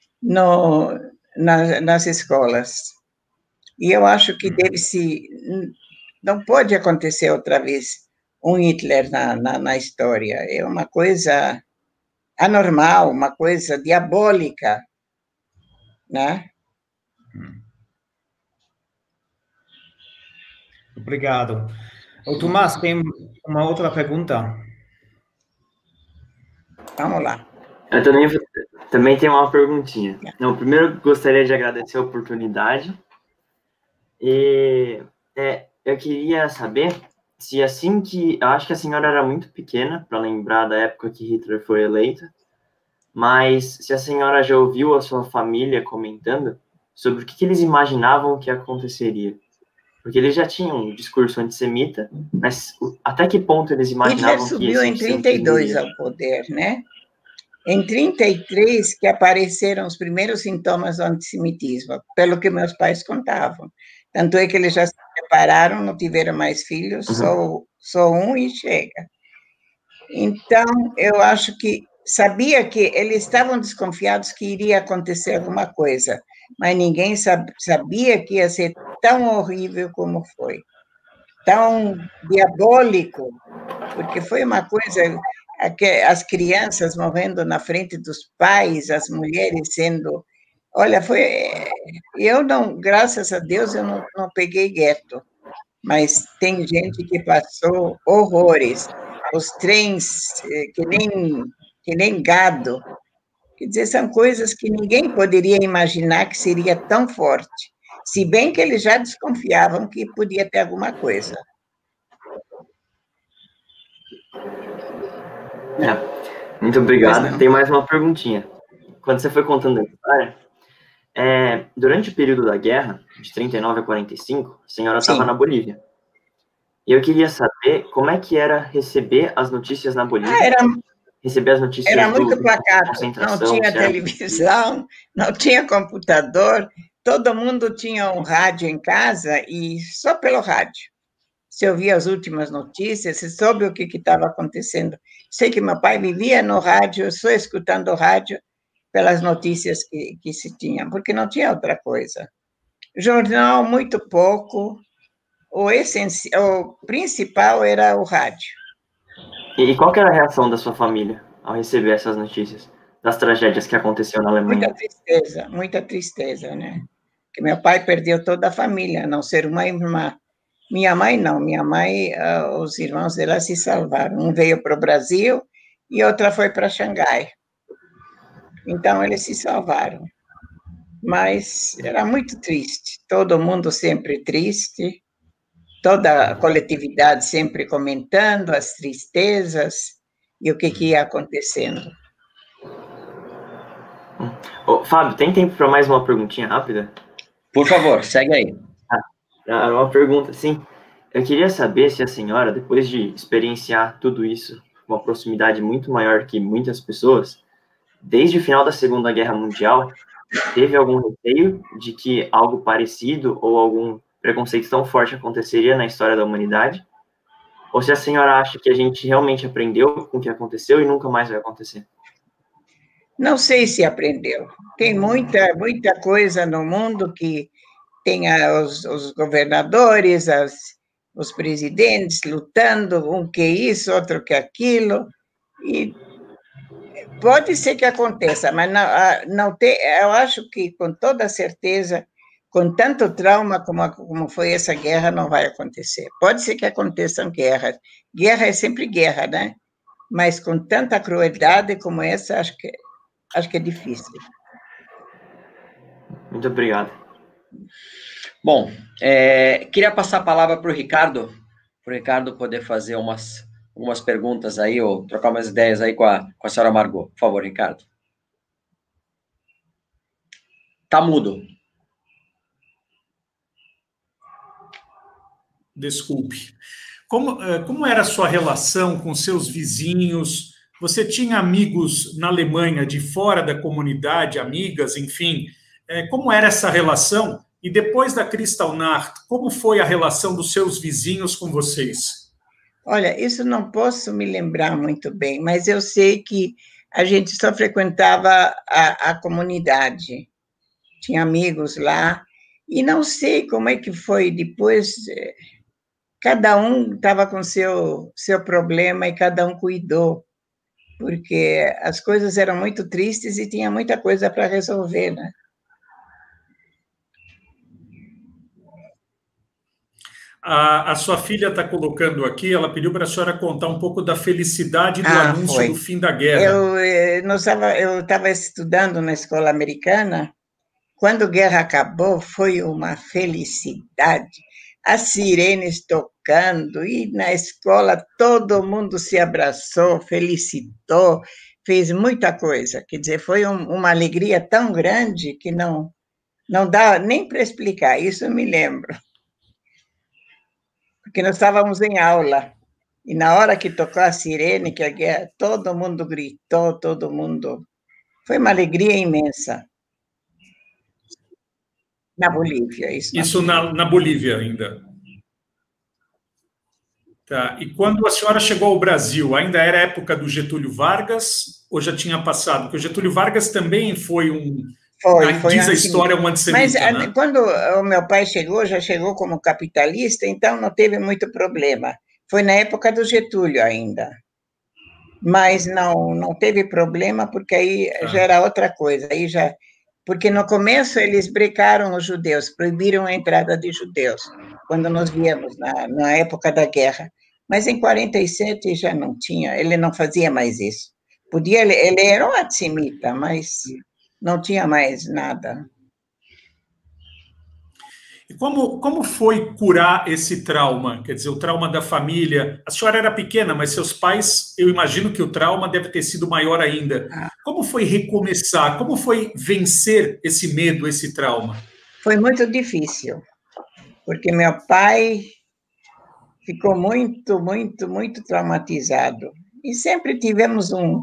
nas escolas. E eu acho que não pode acontecer outra vez um Hitler na história. É uma coisa anormal, uma coisa diabólica, né? Obrigado. O Tomás tem uma outra pergunta. Vamos lá. Eu também tenho uma perguntinha. Não, primeiro gostaria de agradecer a oportunidade. E eu queria saber se assim que... Eu acho que a senhora era muito pequena para lembrar da época que Hitler foi eleito, mas se a senhora já ouviu a sua família comentando sobre o que eles imaginavam que aconteceria. Porque eles já tinham um discurso antissemita, mas até que ponto eles imaginavam Hitler que subiu em 32 ao poder, né? Em 33 que apareceram os primeiros sintomas do antissemitismo, pelo que meus pais contavam. Tanto é que eles já se separaram, não tiveram mais filhos, só um e chega. Então, eu acho que sabia que eles estavam desconfiados que iria acontecer alguma coisa, mas ninguém sabia que ia ser tão horrível como foi, tão diabólico, porque foi uma coisa que as crianças morrendo na frente dos pais, as mulheres sendo... Olha, eu não, graças a Deus, eu não peguei gueto, mas tem gente que passou horrores, os trens que nem gado. Quer dizer, são coisas que ninguém poderia imaginar que seria tão forte, se bem que eles já desconfiavam que podia ter alguma coisa. Muito obrigado. Tem mais uma perguntinha. Quando você foi contando a história, durante o período da guerra, de 39 a 45, a senhora estava na Bolívia. E eu queria saber como é que era receber as notícias na Bolívia. Receber as notícias era muito placato, não tinha era... televisão, não tinha computador, todo mundo tinha um rádio em casa e só pelo rádio. Você ouvia as últimas notícias, você soube o que estava acontecendo. Sei que meu pai vivia no rádio, só escutando o rádio pelas notícias que se tinham, porque não tinha outra coisa. Jornal, muito pouco, o principal era o rádio. E qual que era a reação da sua família ao receber essas notícias das tragédias que aconteceram na Alemanha? Muita tristeza, né? Porque meu pai perdeu toda a família, a não ser uma irmã. Minha mãe não, os irmãos dela se salvaram. Um veio para o Brasil e outra foi para Xangai. Então, eles se salvaram. Mas era muito triste, todo mundo sempre triste, toda a coletividade sempre comentando as tristezas e o que ia acontecendo. Fábio, tem tempo para mais uma perguntinha rápida? Por favor, segue aí. Uma pergunta, sim. Eu queria saber se a senhora, depois de experienciar tudo isso, com uma proximidade muito maior que muitas pessoas, desde o final da Segunda Guerra Mundial, teve algum receio de que algo parecido ou algum preconceito tão forte aconteceria na história da humanidade? Ou se a senhora acha que a gente realmente aprendeu com o que aconteceu e nunca mais vai acontecer? Não sei se aprendeu. Tem muita coisa no mundo que tem os governadores, os presidentes lutando, um que isso, outro que aquilo, e pode ser que aconteça, mas eu acho que com toda certeza, com tanto trauma como foi essa guerra, não vai acontecer. Pode ser que aconteçam guerras. Guerra é sempre guerra, né? Mas com tanta crueldade como essa, acho que é difícil. Muito obrigado. Bom, queria passar a palavra para o Ricardo poder fazer algumas perguntas aí, ou trocar umas ideias aí com a senhora Margot. Por favor, Ricardo. Tá mudo. Desculpe. Como era a sua relação com seus vizinhos? Você tinha amigos na Alemanha de fora da comunidade, amigas, enfim? Como era essa relação? E depois da Kristallnacht, como foi a relação dos seus vizinhos com vocês? Olha, isso não posso me lembrar muito bem, mas eu sei que a gente só frequentava a comunidade. Tinha amigos lá, e não sei como é que foi depois. Cada um estava com seu problema e cada um cuidou, porque as coisas eram muito tristes e tinha muita coisa para resolver, né? A sua filha está colocando aqui, ela pediu para a senhora contar um pouco da felicidade do anúncio do fim da guerra. Eu estava estudando na escola americana. Quando a guerra acabou, foi uma felicidade. As sirenes tocando, e na escola todo mundo se abraçou, felicitou, fez muita coisa. Quer dizer, foi uma alegria tão grande que não dá nem para explicar, isso eu me lembro. Porque nós estávamos em aula, e na hora que tocou a sirene, que a guerra, todo mundo gritou, todo mundo... Foi uma alegria imensa. Na Bolívia, isso. Isso na Bolívia ainda. Tá. E quando a senhora chegou ao Brasil, ainda era a época do Getúlio Vargas ou já tinha passado? Porque o Getúlio Vargas também foi diz a história, um antissemita. Mas né? Quando o meu pai chegou, já chegou como capitalista, então não teve muito problema. Foi na época do Getúlio ainda. Mas não teve problema, porque aí já era outra coisa. Aí já... Porque no começo eles brecaram os judeus, proibiram a entrada de judeus, quando nós viemos na época da guerra. Mas em 47 já não tinha, ele não fazia mais isso. Podia, ele era um antissemita, mas não tinha mais nada. E como foi curar esse trauma? Quer dizer, o trauma da família. A senhora era pequena, mas seus pais, eu imagino que o trauma deve ter sido maior ainda. Como foi recomeçar? Como foi vencer esse medo, esse trauma? Foi muito difícil, porque meu pai ficou muito, muito, muito traumatizado. E sempre tivemos uma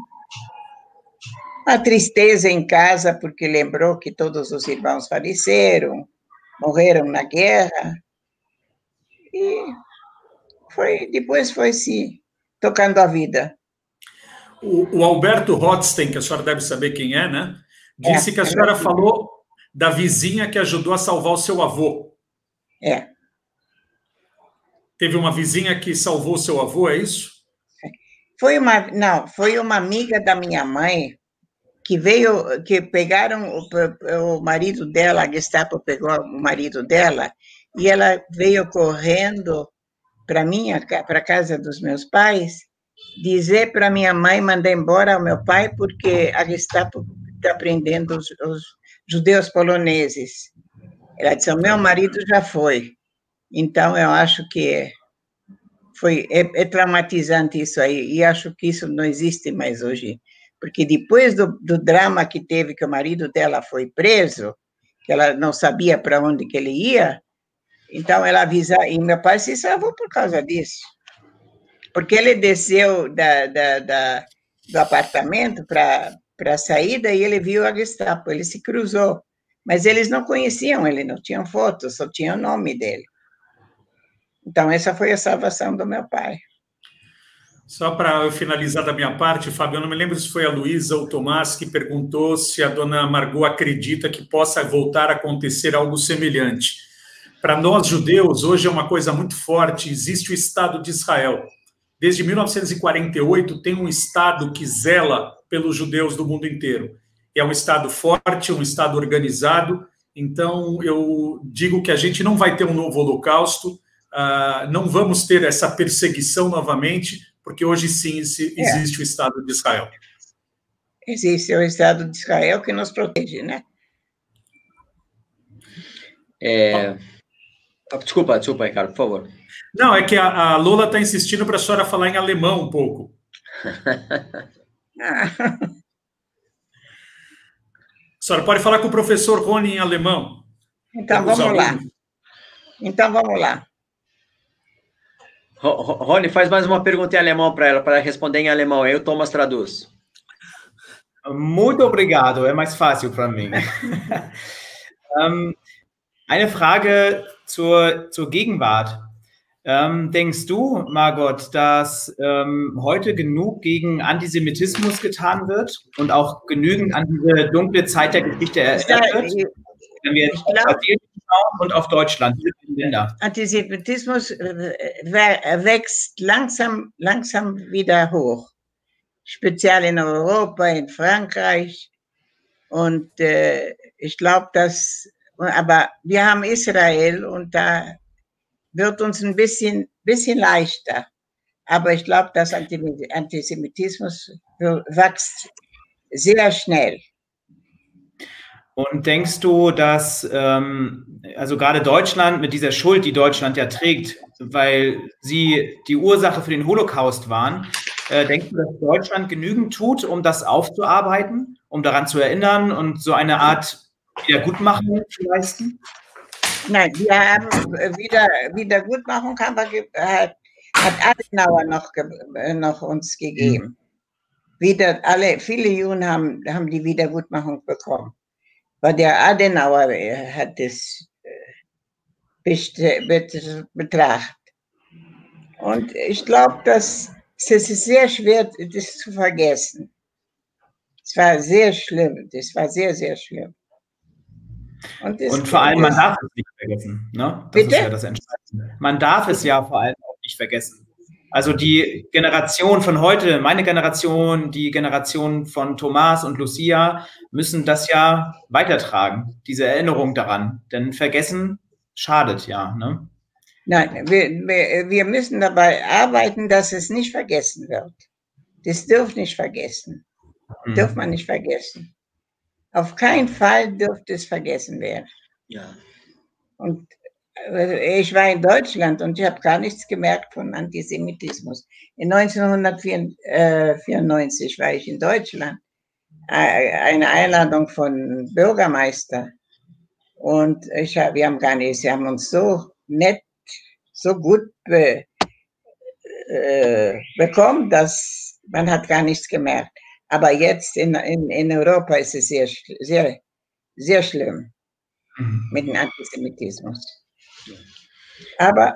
tristeza em casa, porque lembrou que todos os irmãos faleceram, morreram na guerra, e depois foi se tocando a vida. O Alberto Rothstein, que a senhora deve saber quem é, né? Disse que a senhora falou da vizinha que ajudou a salvar o seu avô. É. Teve uma vizinha que salvou o seu avô, é isso? Foi uma amiga da minha mãe, que pegaram o marido dela, a Gestapo pegou o marido dela, e ela veio correndo para a casa dos meus pais, dizer para minha mãe mandar embora o meu pai, porque a Gestapo está prendendo os judeus poloneses. Ela disse, o meu marido já foi. Então, eu acho que é traumatizante isso aí, e acho que isso não existe mais hoje. Porque depois do drama que teve, que o marido dela foi preso, que ela não sabia para onde que ele ia, então ela avisa, e meu pai se salvou por causa disso. Porque ele desceu do apartamento para a saída e ele viu a Gestapo, ele se cruzou. Mas eles não conheciam ele, não tinham fotos, só tinha o nome dele. Então, essa foi a salvação do meu pai. Só para eu finalizar da minha parte, Fábio, eu não me lembro se foi a Luísa ou o Tomás que perguntou se a dona Margot acredita que possa voltar a acontecer algo semelhante. Para nós, judeus, hoje é uma coisa muito forte, existe o Estado de Israel. Desde 1948, tem um Estado que zela pelos judeus do mundo inteiro. É um Estado forte, um Estado organizado. Então, eu digo que a gente não vai ter um novo Holocausto, não vamos ter essa perseguição novamente, porque hoje sim existe o Estado de Israel. Existe o Estado de Israel que nos protege, né? Desculpa, Ricardo, por favor. Não, é que a Lola está insistindo para a senhora falar em alemão um pouco. A senhora pode falar com o professor Rony em alemão. Então, vamos lá. Rony, faz mais uma pergunta em alemão para ela, para responder em alemão. Aí o Thomas traduz. Muito obrigado, é mais fácil para mim. Eine Frage zur Gegenwart. Denkst du, Margot, dass heute genug gegen Antisemitismus getan wird und auch genügend an diese dunkle Zeit der Geschichte erinnert wird? Wenn wir jetzt auf Brasilien schauen und auf Deutschland, diese Länder. Antisemitismus wächst langsam wieder hoch. Speziell in Europa, in Frankreich. Und ich glaube, aber wir haben Israel und da wird uns ein bisschen leichter. Aber ich glaube, dass Antisemitismus wächst sehr schnell. Und denkst du, dass, also gerade Deutschland mit dieser Schuld, die Deutschland ja trägt, weil sie die Ursache für den Holocaust waren, denkst du, dass Deutschland genügend tut, um das aufzuarbeiten, um daran zu erinnern und so eine Art Wiedergutmachung zu leisten? Nein, wir haben Wiedergutmachung hat Adenauer noch uns gegeben. Viele Juden haben die Wiedergutmachung bekommen. Weil der Adenauer hat es betrachtet. Und ich glaube, dass es ist sehr schwer, das zu vergessen. Es war sehr schlimm. Das war sehr, sehr schlimm. Und vor allem, man darf es nicht vergessen. Ne? Das ist ja das Entscheidende. Man darf es ja vor allem auch nicht vergessen. Also die Generation von heute, meine Generation, die Generation von Thomas und Lucia, müssen das ja weitertragen, diese Erinnerung daran. Denn vergessen schadet ja. Ne? Nein, wir müssen dabei arbeiten, dass es nicht vergessen wird. Das dürfen nicht vergessen. Darf man nicht vergessen. Auf keinen Fall dürfte es vergessen werden. Ja. Und ich war in Deutschland und ich habe gar nichts gemerkt von Antisemitismus. In 1994 war ich in Deutschland. Eine Einladung von Bürgermeister. Und wir haben uns so nett, so gut bekommen, dass man hat gar nichts gemerkt. Aber jetzt in Europa ist es sehr, sehr, sehr schlimm mit dem Antisemitismus. Aber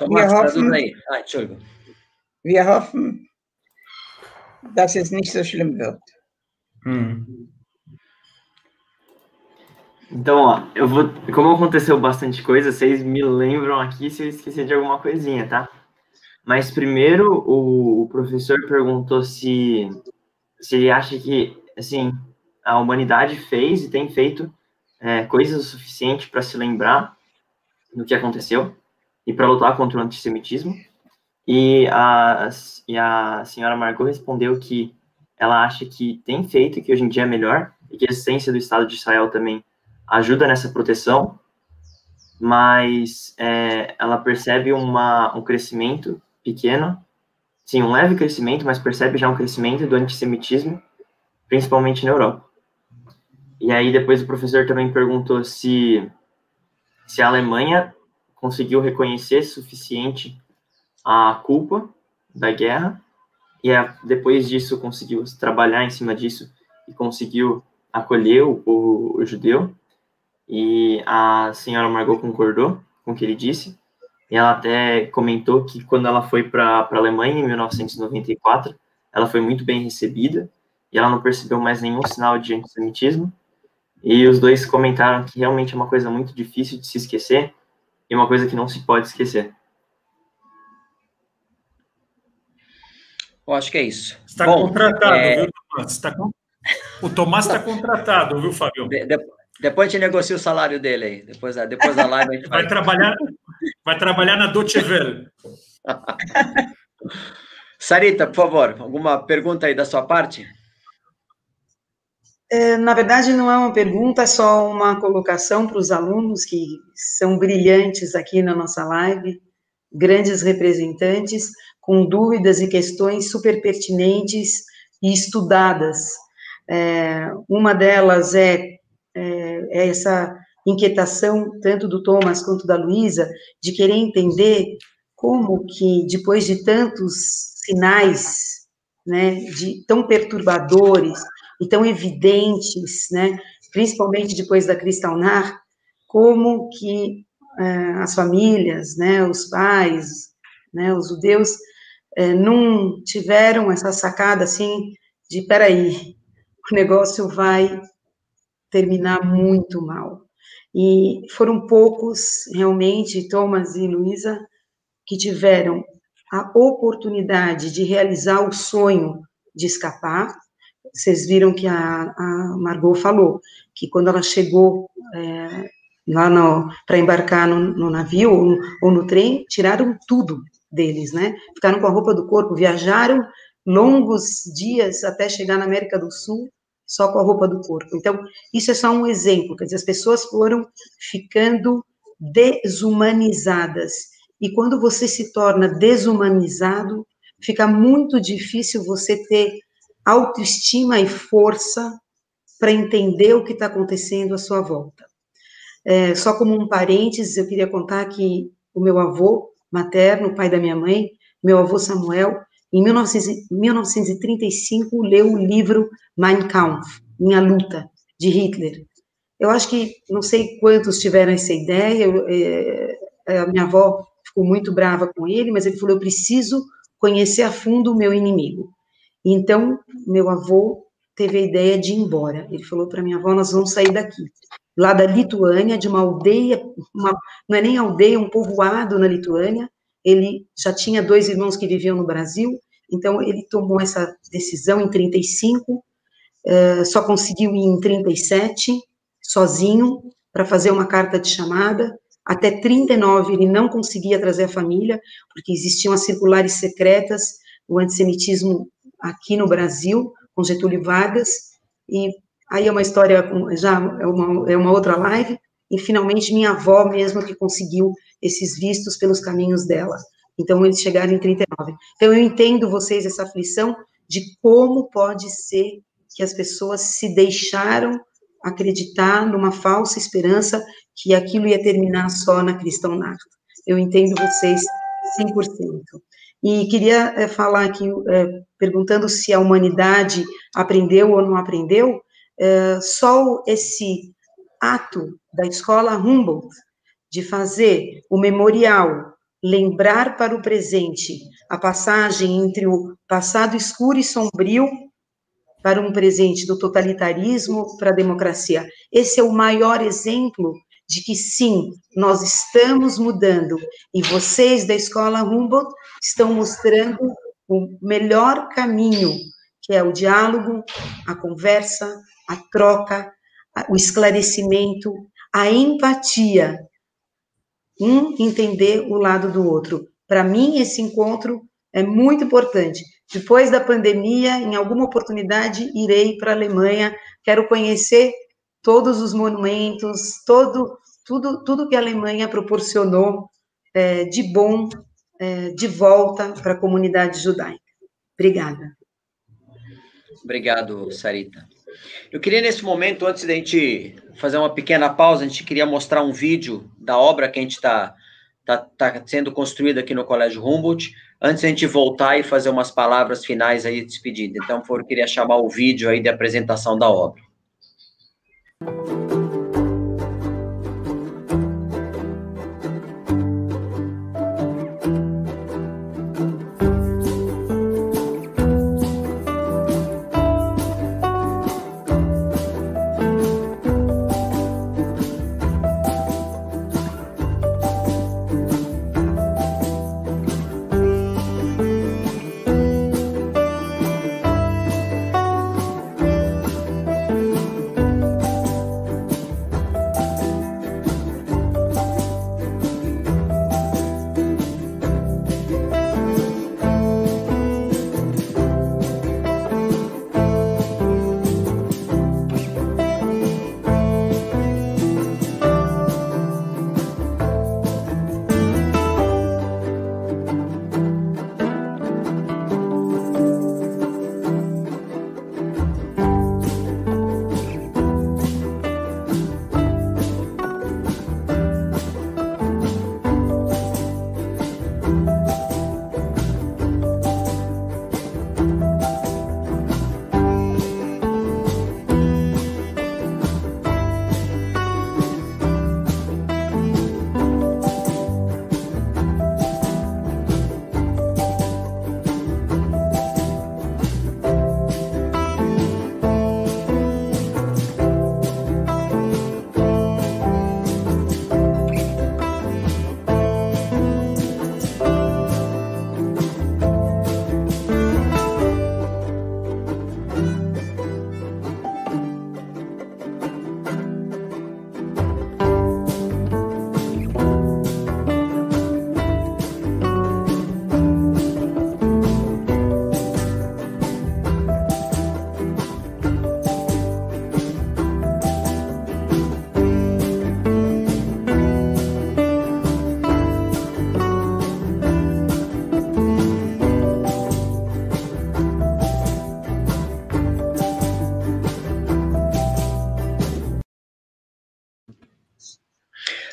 wir hoffen, dass es nicht so schlimm wird. Então, ó, como aconteceu bastante coisa, vocês me lembram aqui se eu esqueci de alguma coisinha, tá? Mas primeiro, o professor perguntou se ele acha que, assim, a humanidade fez e tem feito coisas o suficiente para se lembrar do que aconteceu e para lutar contra o antissemitismo. E a senhora Margot respondeu que ela acha que tem feito e que hoje em dia é melhor e que a existência do Estado de Israel também ajuda nessa proteção, mas ela percebe um crescimento pequeno, sim, um leve crescimento, mas percebe já um crescimento do antissemitismo, principalmente na Europa. E aí depois o professor também perguntou se a Alemanha conseguiu reconhecer suficiente a culpa da guerra, e depois disso conseguiu trabalhar em cima disso e conseguiu acolher o povo judeu. E a senhora Margot concordou com o que ele disse, e ela até comentou que quando ela foi para a Alemanha, em 1994, ela foi muito bem recebida, e ela não percebeu mais nenhum sinal de antissemitismo, e os dois comentaram que realmente é uma coisa muito difícil de se esquecer, e uma coisa que não se pode esquecer. Eu acho que é isso. Está contratado, viu, Tomás? O Tomás está contratado, viu, Fábio? Depois a gente negocia o salário dele aí. Depois da live a gente vai trabalhar na Deutsche Welle. Sarita, por favor, alguma pergunta aí da sua parte? Na verdade, não é uma pergunta, é só uma colocação para os alunos que são brilhantes aqui na nossa live, grandes representantes, com dúvidas e questões super pertinentes e estudadas. Uma delas é essa inquietação, tanto do Thomas quanto da Luísa, de querer entender como que, depois de tantos sinais, né, tão perturbadores e tão evidentes, né, principalmente depois da Kristallnacht, como que as famílias, né, os pais, né, os judeus, não tiveram essa sacada, assim, de, peraí, o negócio vai terminar muito mal. E foram poucos, realmente, Thomas e Luísa, que tiveram a oportunidade de realizar o sonho de escapar. Vocês viram que a Margot falou, que quando ela chegou lá para embarcar no navio ou no trem, tiraram tudo deles, né? Ficaram com a roupa do corpo, viajaram longos dias até chegar na América do Sul só com a roupa do corpo. Então, isso é só um exemplo, quer dizer, as pessoas foram ficando desumanizadas. E quando você se torna desumanizado, fica muito difícil você ter autoestima e força para entender o que está acontecendo à sua volta. Só como um parênteses, eu queria contar que o meu avô materno, pai da minha mãe, meu avô Samuel, em 1935, leu o livro Mein Kampf, Minha Luta, de Hitler. Eu acho que, não sei quantos tiveram essa ideia, a minha avó ficou muito brava com ele, mas ele falou, eu preciso conhecer a fundo o meu inimigo. Então, meu avô teve a ideia de ir embora. Ele falou para minha avó, nós vamos sair daqui. Lá da Lituânia, de uma aldeia, não é nem aldeia, um povoado na Lituânia. Ele já tinha 2 irmãos que viviam no Brasil, então ele tomou essa decisão em 35, só conseguiu ir em 37, sozinho, para fazer uma carta de chamada. Até 39 ele não conseguia trazer a família, porque existiam as circulares secretas, o antissemitismo aqui no Brasil, com Getúlio Vargas, e aí é uma história, já é uma outra live, e finalmente minha avó mesmo que conseguiu esses vistos pelos caminhos dela. Então, eles chegaram em 39. Então, eu entendo vocês, essa aflição de como pode ser que as pessoas se deixaram acreditar numa falsa esperança que aquilo ia terminar só na cristandade. Eu entendo vocês 100%. E queria falar aqui, perguntando se a humanidade aprendeu ou não aprendeu, só esse ato da escola Humboldt de fazer o memorial, lembrar para o presente a passagem entre o passado escuro e sombrio para um presente do totalitarismo para a democracia. Esse é o maior exemplo de que, sim, nós estamos mudando, e vocês da escola Humboldt estão mostrando o melhor caminho, que é o diálogo, a conversa, a troca, o esclarecimento, a empatia, entender o lado do outro. Para mim, esse encontro é muito importante. Depois da pandemia, em alguma oportunidade, irei para a Alemanha, quero conhecer todos os monumentos, tudo que a Alemanha proporcionou de bom, de volta para a comunidade judaica. Obrigada. Obrigado, Sarita. Eu queria, nesse momento, antes da gente fazer uma pequena pausa, a gente queria mostrar um vídeo da obra que a gente está sendo construída aqui no Colégio Humboldt, antes da gente voltar e fazer umas palavras finais aí de despedida. Então, eu queria chamar o vídeo aí de apresentação da obra.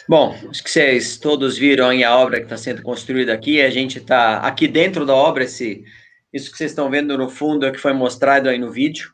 Bom, acho que vocês todos viram aí a obra que está sendo construída aqui. A gente está aqui dentro da obra, isso que vocês estão vendo no fundo é que foi mostrado aí no vídeo.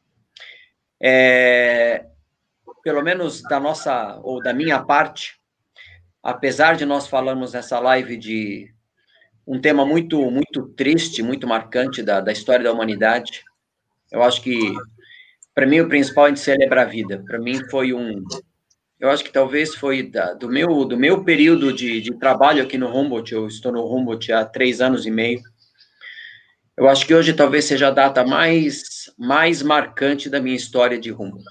Pelo menos da nossa, ou da minha parte, apesar de nós falarmos nessa live de um tema muito, muito triste, muito marcante da história da humanidade, eu acho que, para mim, o principal é de celebrar a vida. Para mim, eu acho que talvez foi do meu período de trabalho aqui no Humboldt. Eu estou no Humboldt há 3 anos e meio. Eu acho que hoje talvez seja a data mais marcante da minha história de Humboldt.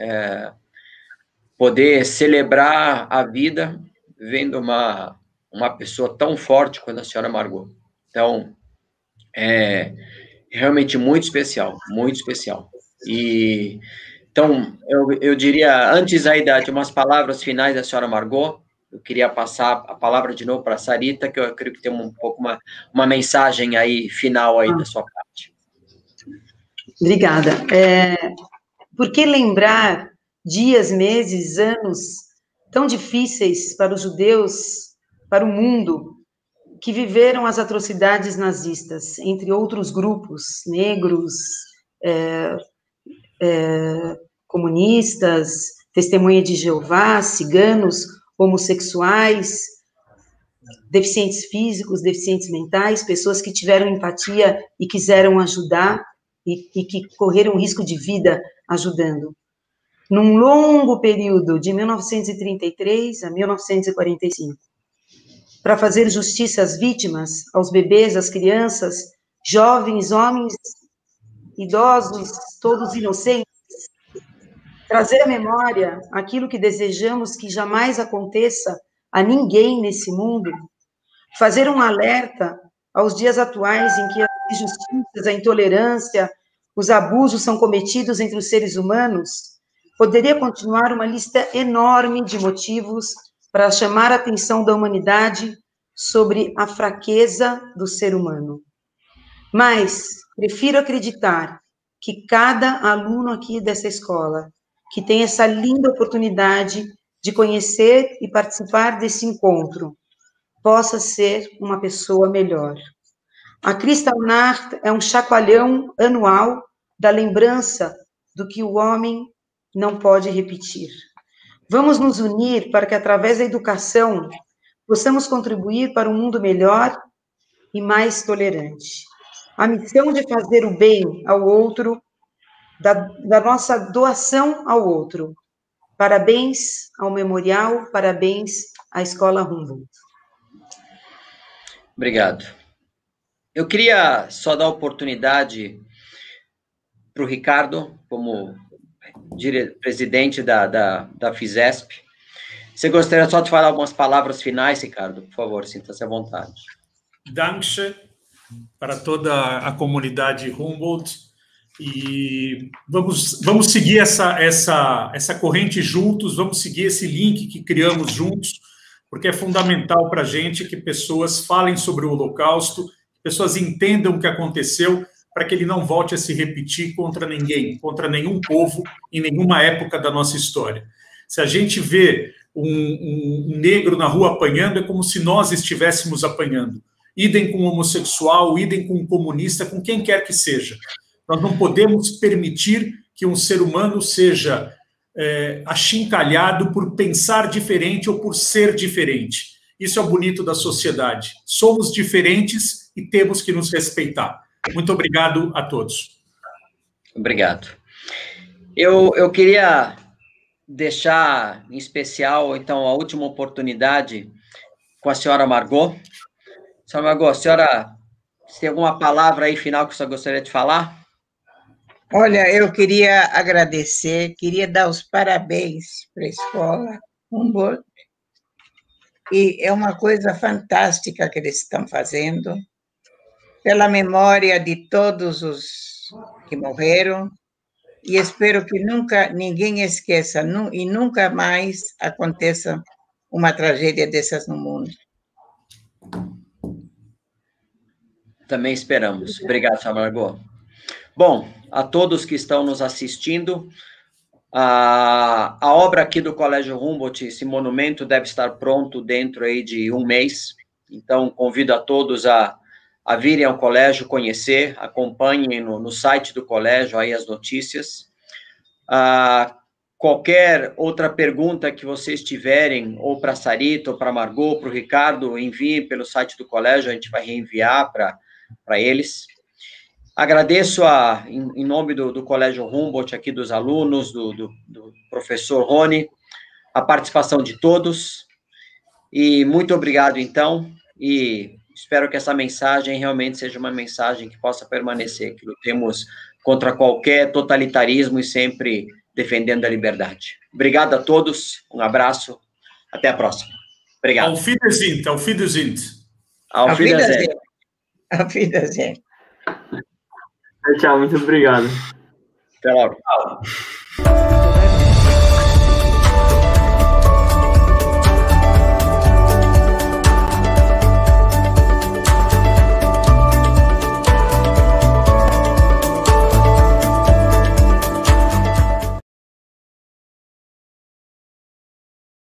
Poder celebrar a vida vendo uma pessoa tão forte quanto a senhora Margot. Então, é realmente muito especial, muito especial. E, então, eu diria, antes aí de umas palavras finais da senhora Margot, eu queria passar a palavra de novo para a Sarita, que eu creio que tem um pouco uma mensagem aí final aí da sua parte. Obrigada. Por que lembrar dias, meses, anos tão difíceis para os judeus, para o mundo, que viveram as atrocidades nazistas, entre outros grupos, negros, comunistas, testemunha de Jeová, ciganos, homossexuais, deficientes físicos, deficientes mentais, pessoas que tiveram empatia e quiseram ajudar e que correram risco de vida ajudando. Num longo período, de 1933 a 1945, para fazer justiça às vítimas, aos bebês, às crianças, jovens, homens, idosos, todos inocentes, trazer à memória aquilo que desejamos que jamais aconteça a ninguém nesse mundo, fazer um alerta aos dias atuais em que as injustiças, a intolerância, os abusos são cometidos entre os seres humanos, poderia continuar uma lista enorme de motivos para chamar a atenção da humanidade sobre a fraqueza do ser humano. Mas prefiro acreditar que cada aluno aqui dessa escola, que tem essa linda oportunidade de conhecer e participar desse encontro, possa ser uma pessoa melhor. A Kristallnacht é um chacoalhão anual da lembrança do que o homem não pode repetir. Vamos nos unir para que, através da educação, possamos contribuir para um mundo melhor e mais tolerante. A missão de fazer o bem ao outro, da nossa doação ao outro. Parabéns ao Memorial, parabéns à Escola Humboldt. Obrigado. Eu queria só dar oportunidade para o Ricardo, como presidente da FISESP. Você gostaria só de falar algumas palavras finais, Ricardo? Por favor, sinta-se à vontade. Danke para toda a comunidade Humboldt. E vamos seguir essa corrente juntos, vamos seguir esse link que criamos juntos, porque é fundamental para a gente que pessoas falem sobre o Holocausto, que pessoas entendam o que aconteceu, para que ele não volte a se repetir contra ninguém, contra nenhum povo, em nenhuma época da nossa história. Se a gente vê um negro na rua apanhando, é como se nós estivéssemos apanhando. Idem com um homossexual, idem com um comunista, com quem quer que seja. Nós não podemos permitir que um ser humano seja achincalhado por pensar diferente ou por ser diferente. Isso é o bonito da sociedade. Somos diferentes e temos que nos respeitar. Muito obrigado a todos. Obrigado. Eu queria deixar, em especial, então, a última oportunidade com a senhora Margot. Senhora Margot, a senhora tem alguma palavra aí final que a senhora gostaria de falar? Olha, eu queria agradecer, queria dar os parabéns para a escola Humboldt, e é uma coisa fantástica que eles estão fazendo, pela memória de todos os que morreram, e espero que nunca ninguém esqueça e nunca mais aconteça uma tragédia dessas no mundo. Também esperamos. Obrigado, senhora Margot. Bom, a todos que estão nos assistindo, A obra aqui do Colégio Humboldt, esse monumento deve estar pronto dentro aí de 1 mês, então convido a todos a virem ao colégio conhecer, acompanhem no site do colégio aí as notícias. Qualquer outra pergunta que vocês tiverem, ou para a Sarita, ou para a Margot, para o Ricardo, enviem pelo site do colégio, a gente vai reenviar para eles. Agradeço em nome do Colégio Humboldt, aqui dos alunos, do professor Rony, a participação de todos, e muito obrigado, então, e espero que essa mensagem realmente seja uma mensagem que possa permanecer, que lutemos contra qualquer totalitarismo e sempre defendendo a liberdade. Obrigado a todos, um abraço, até a próxima. Obrigado. Auf Wiedersehen, auf Wiedersehen. Auf Wiedersehen. Auf Wiedersehen. Tchau, muito obrigado. Até logo.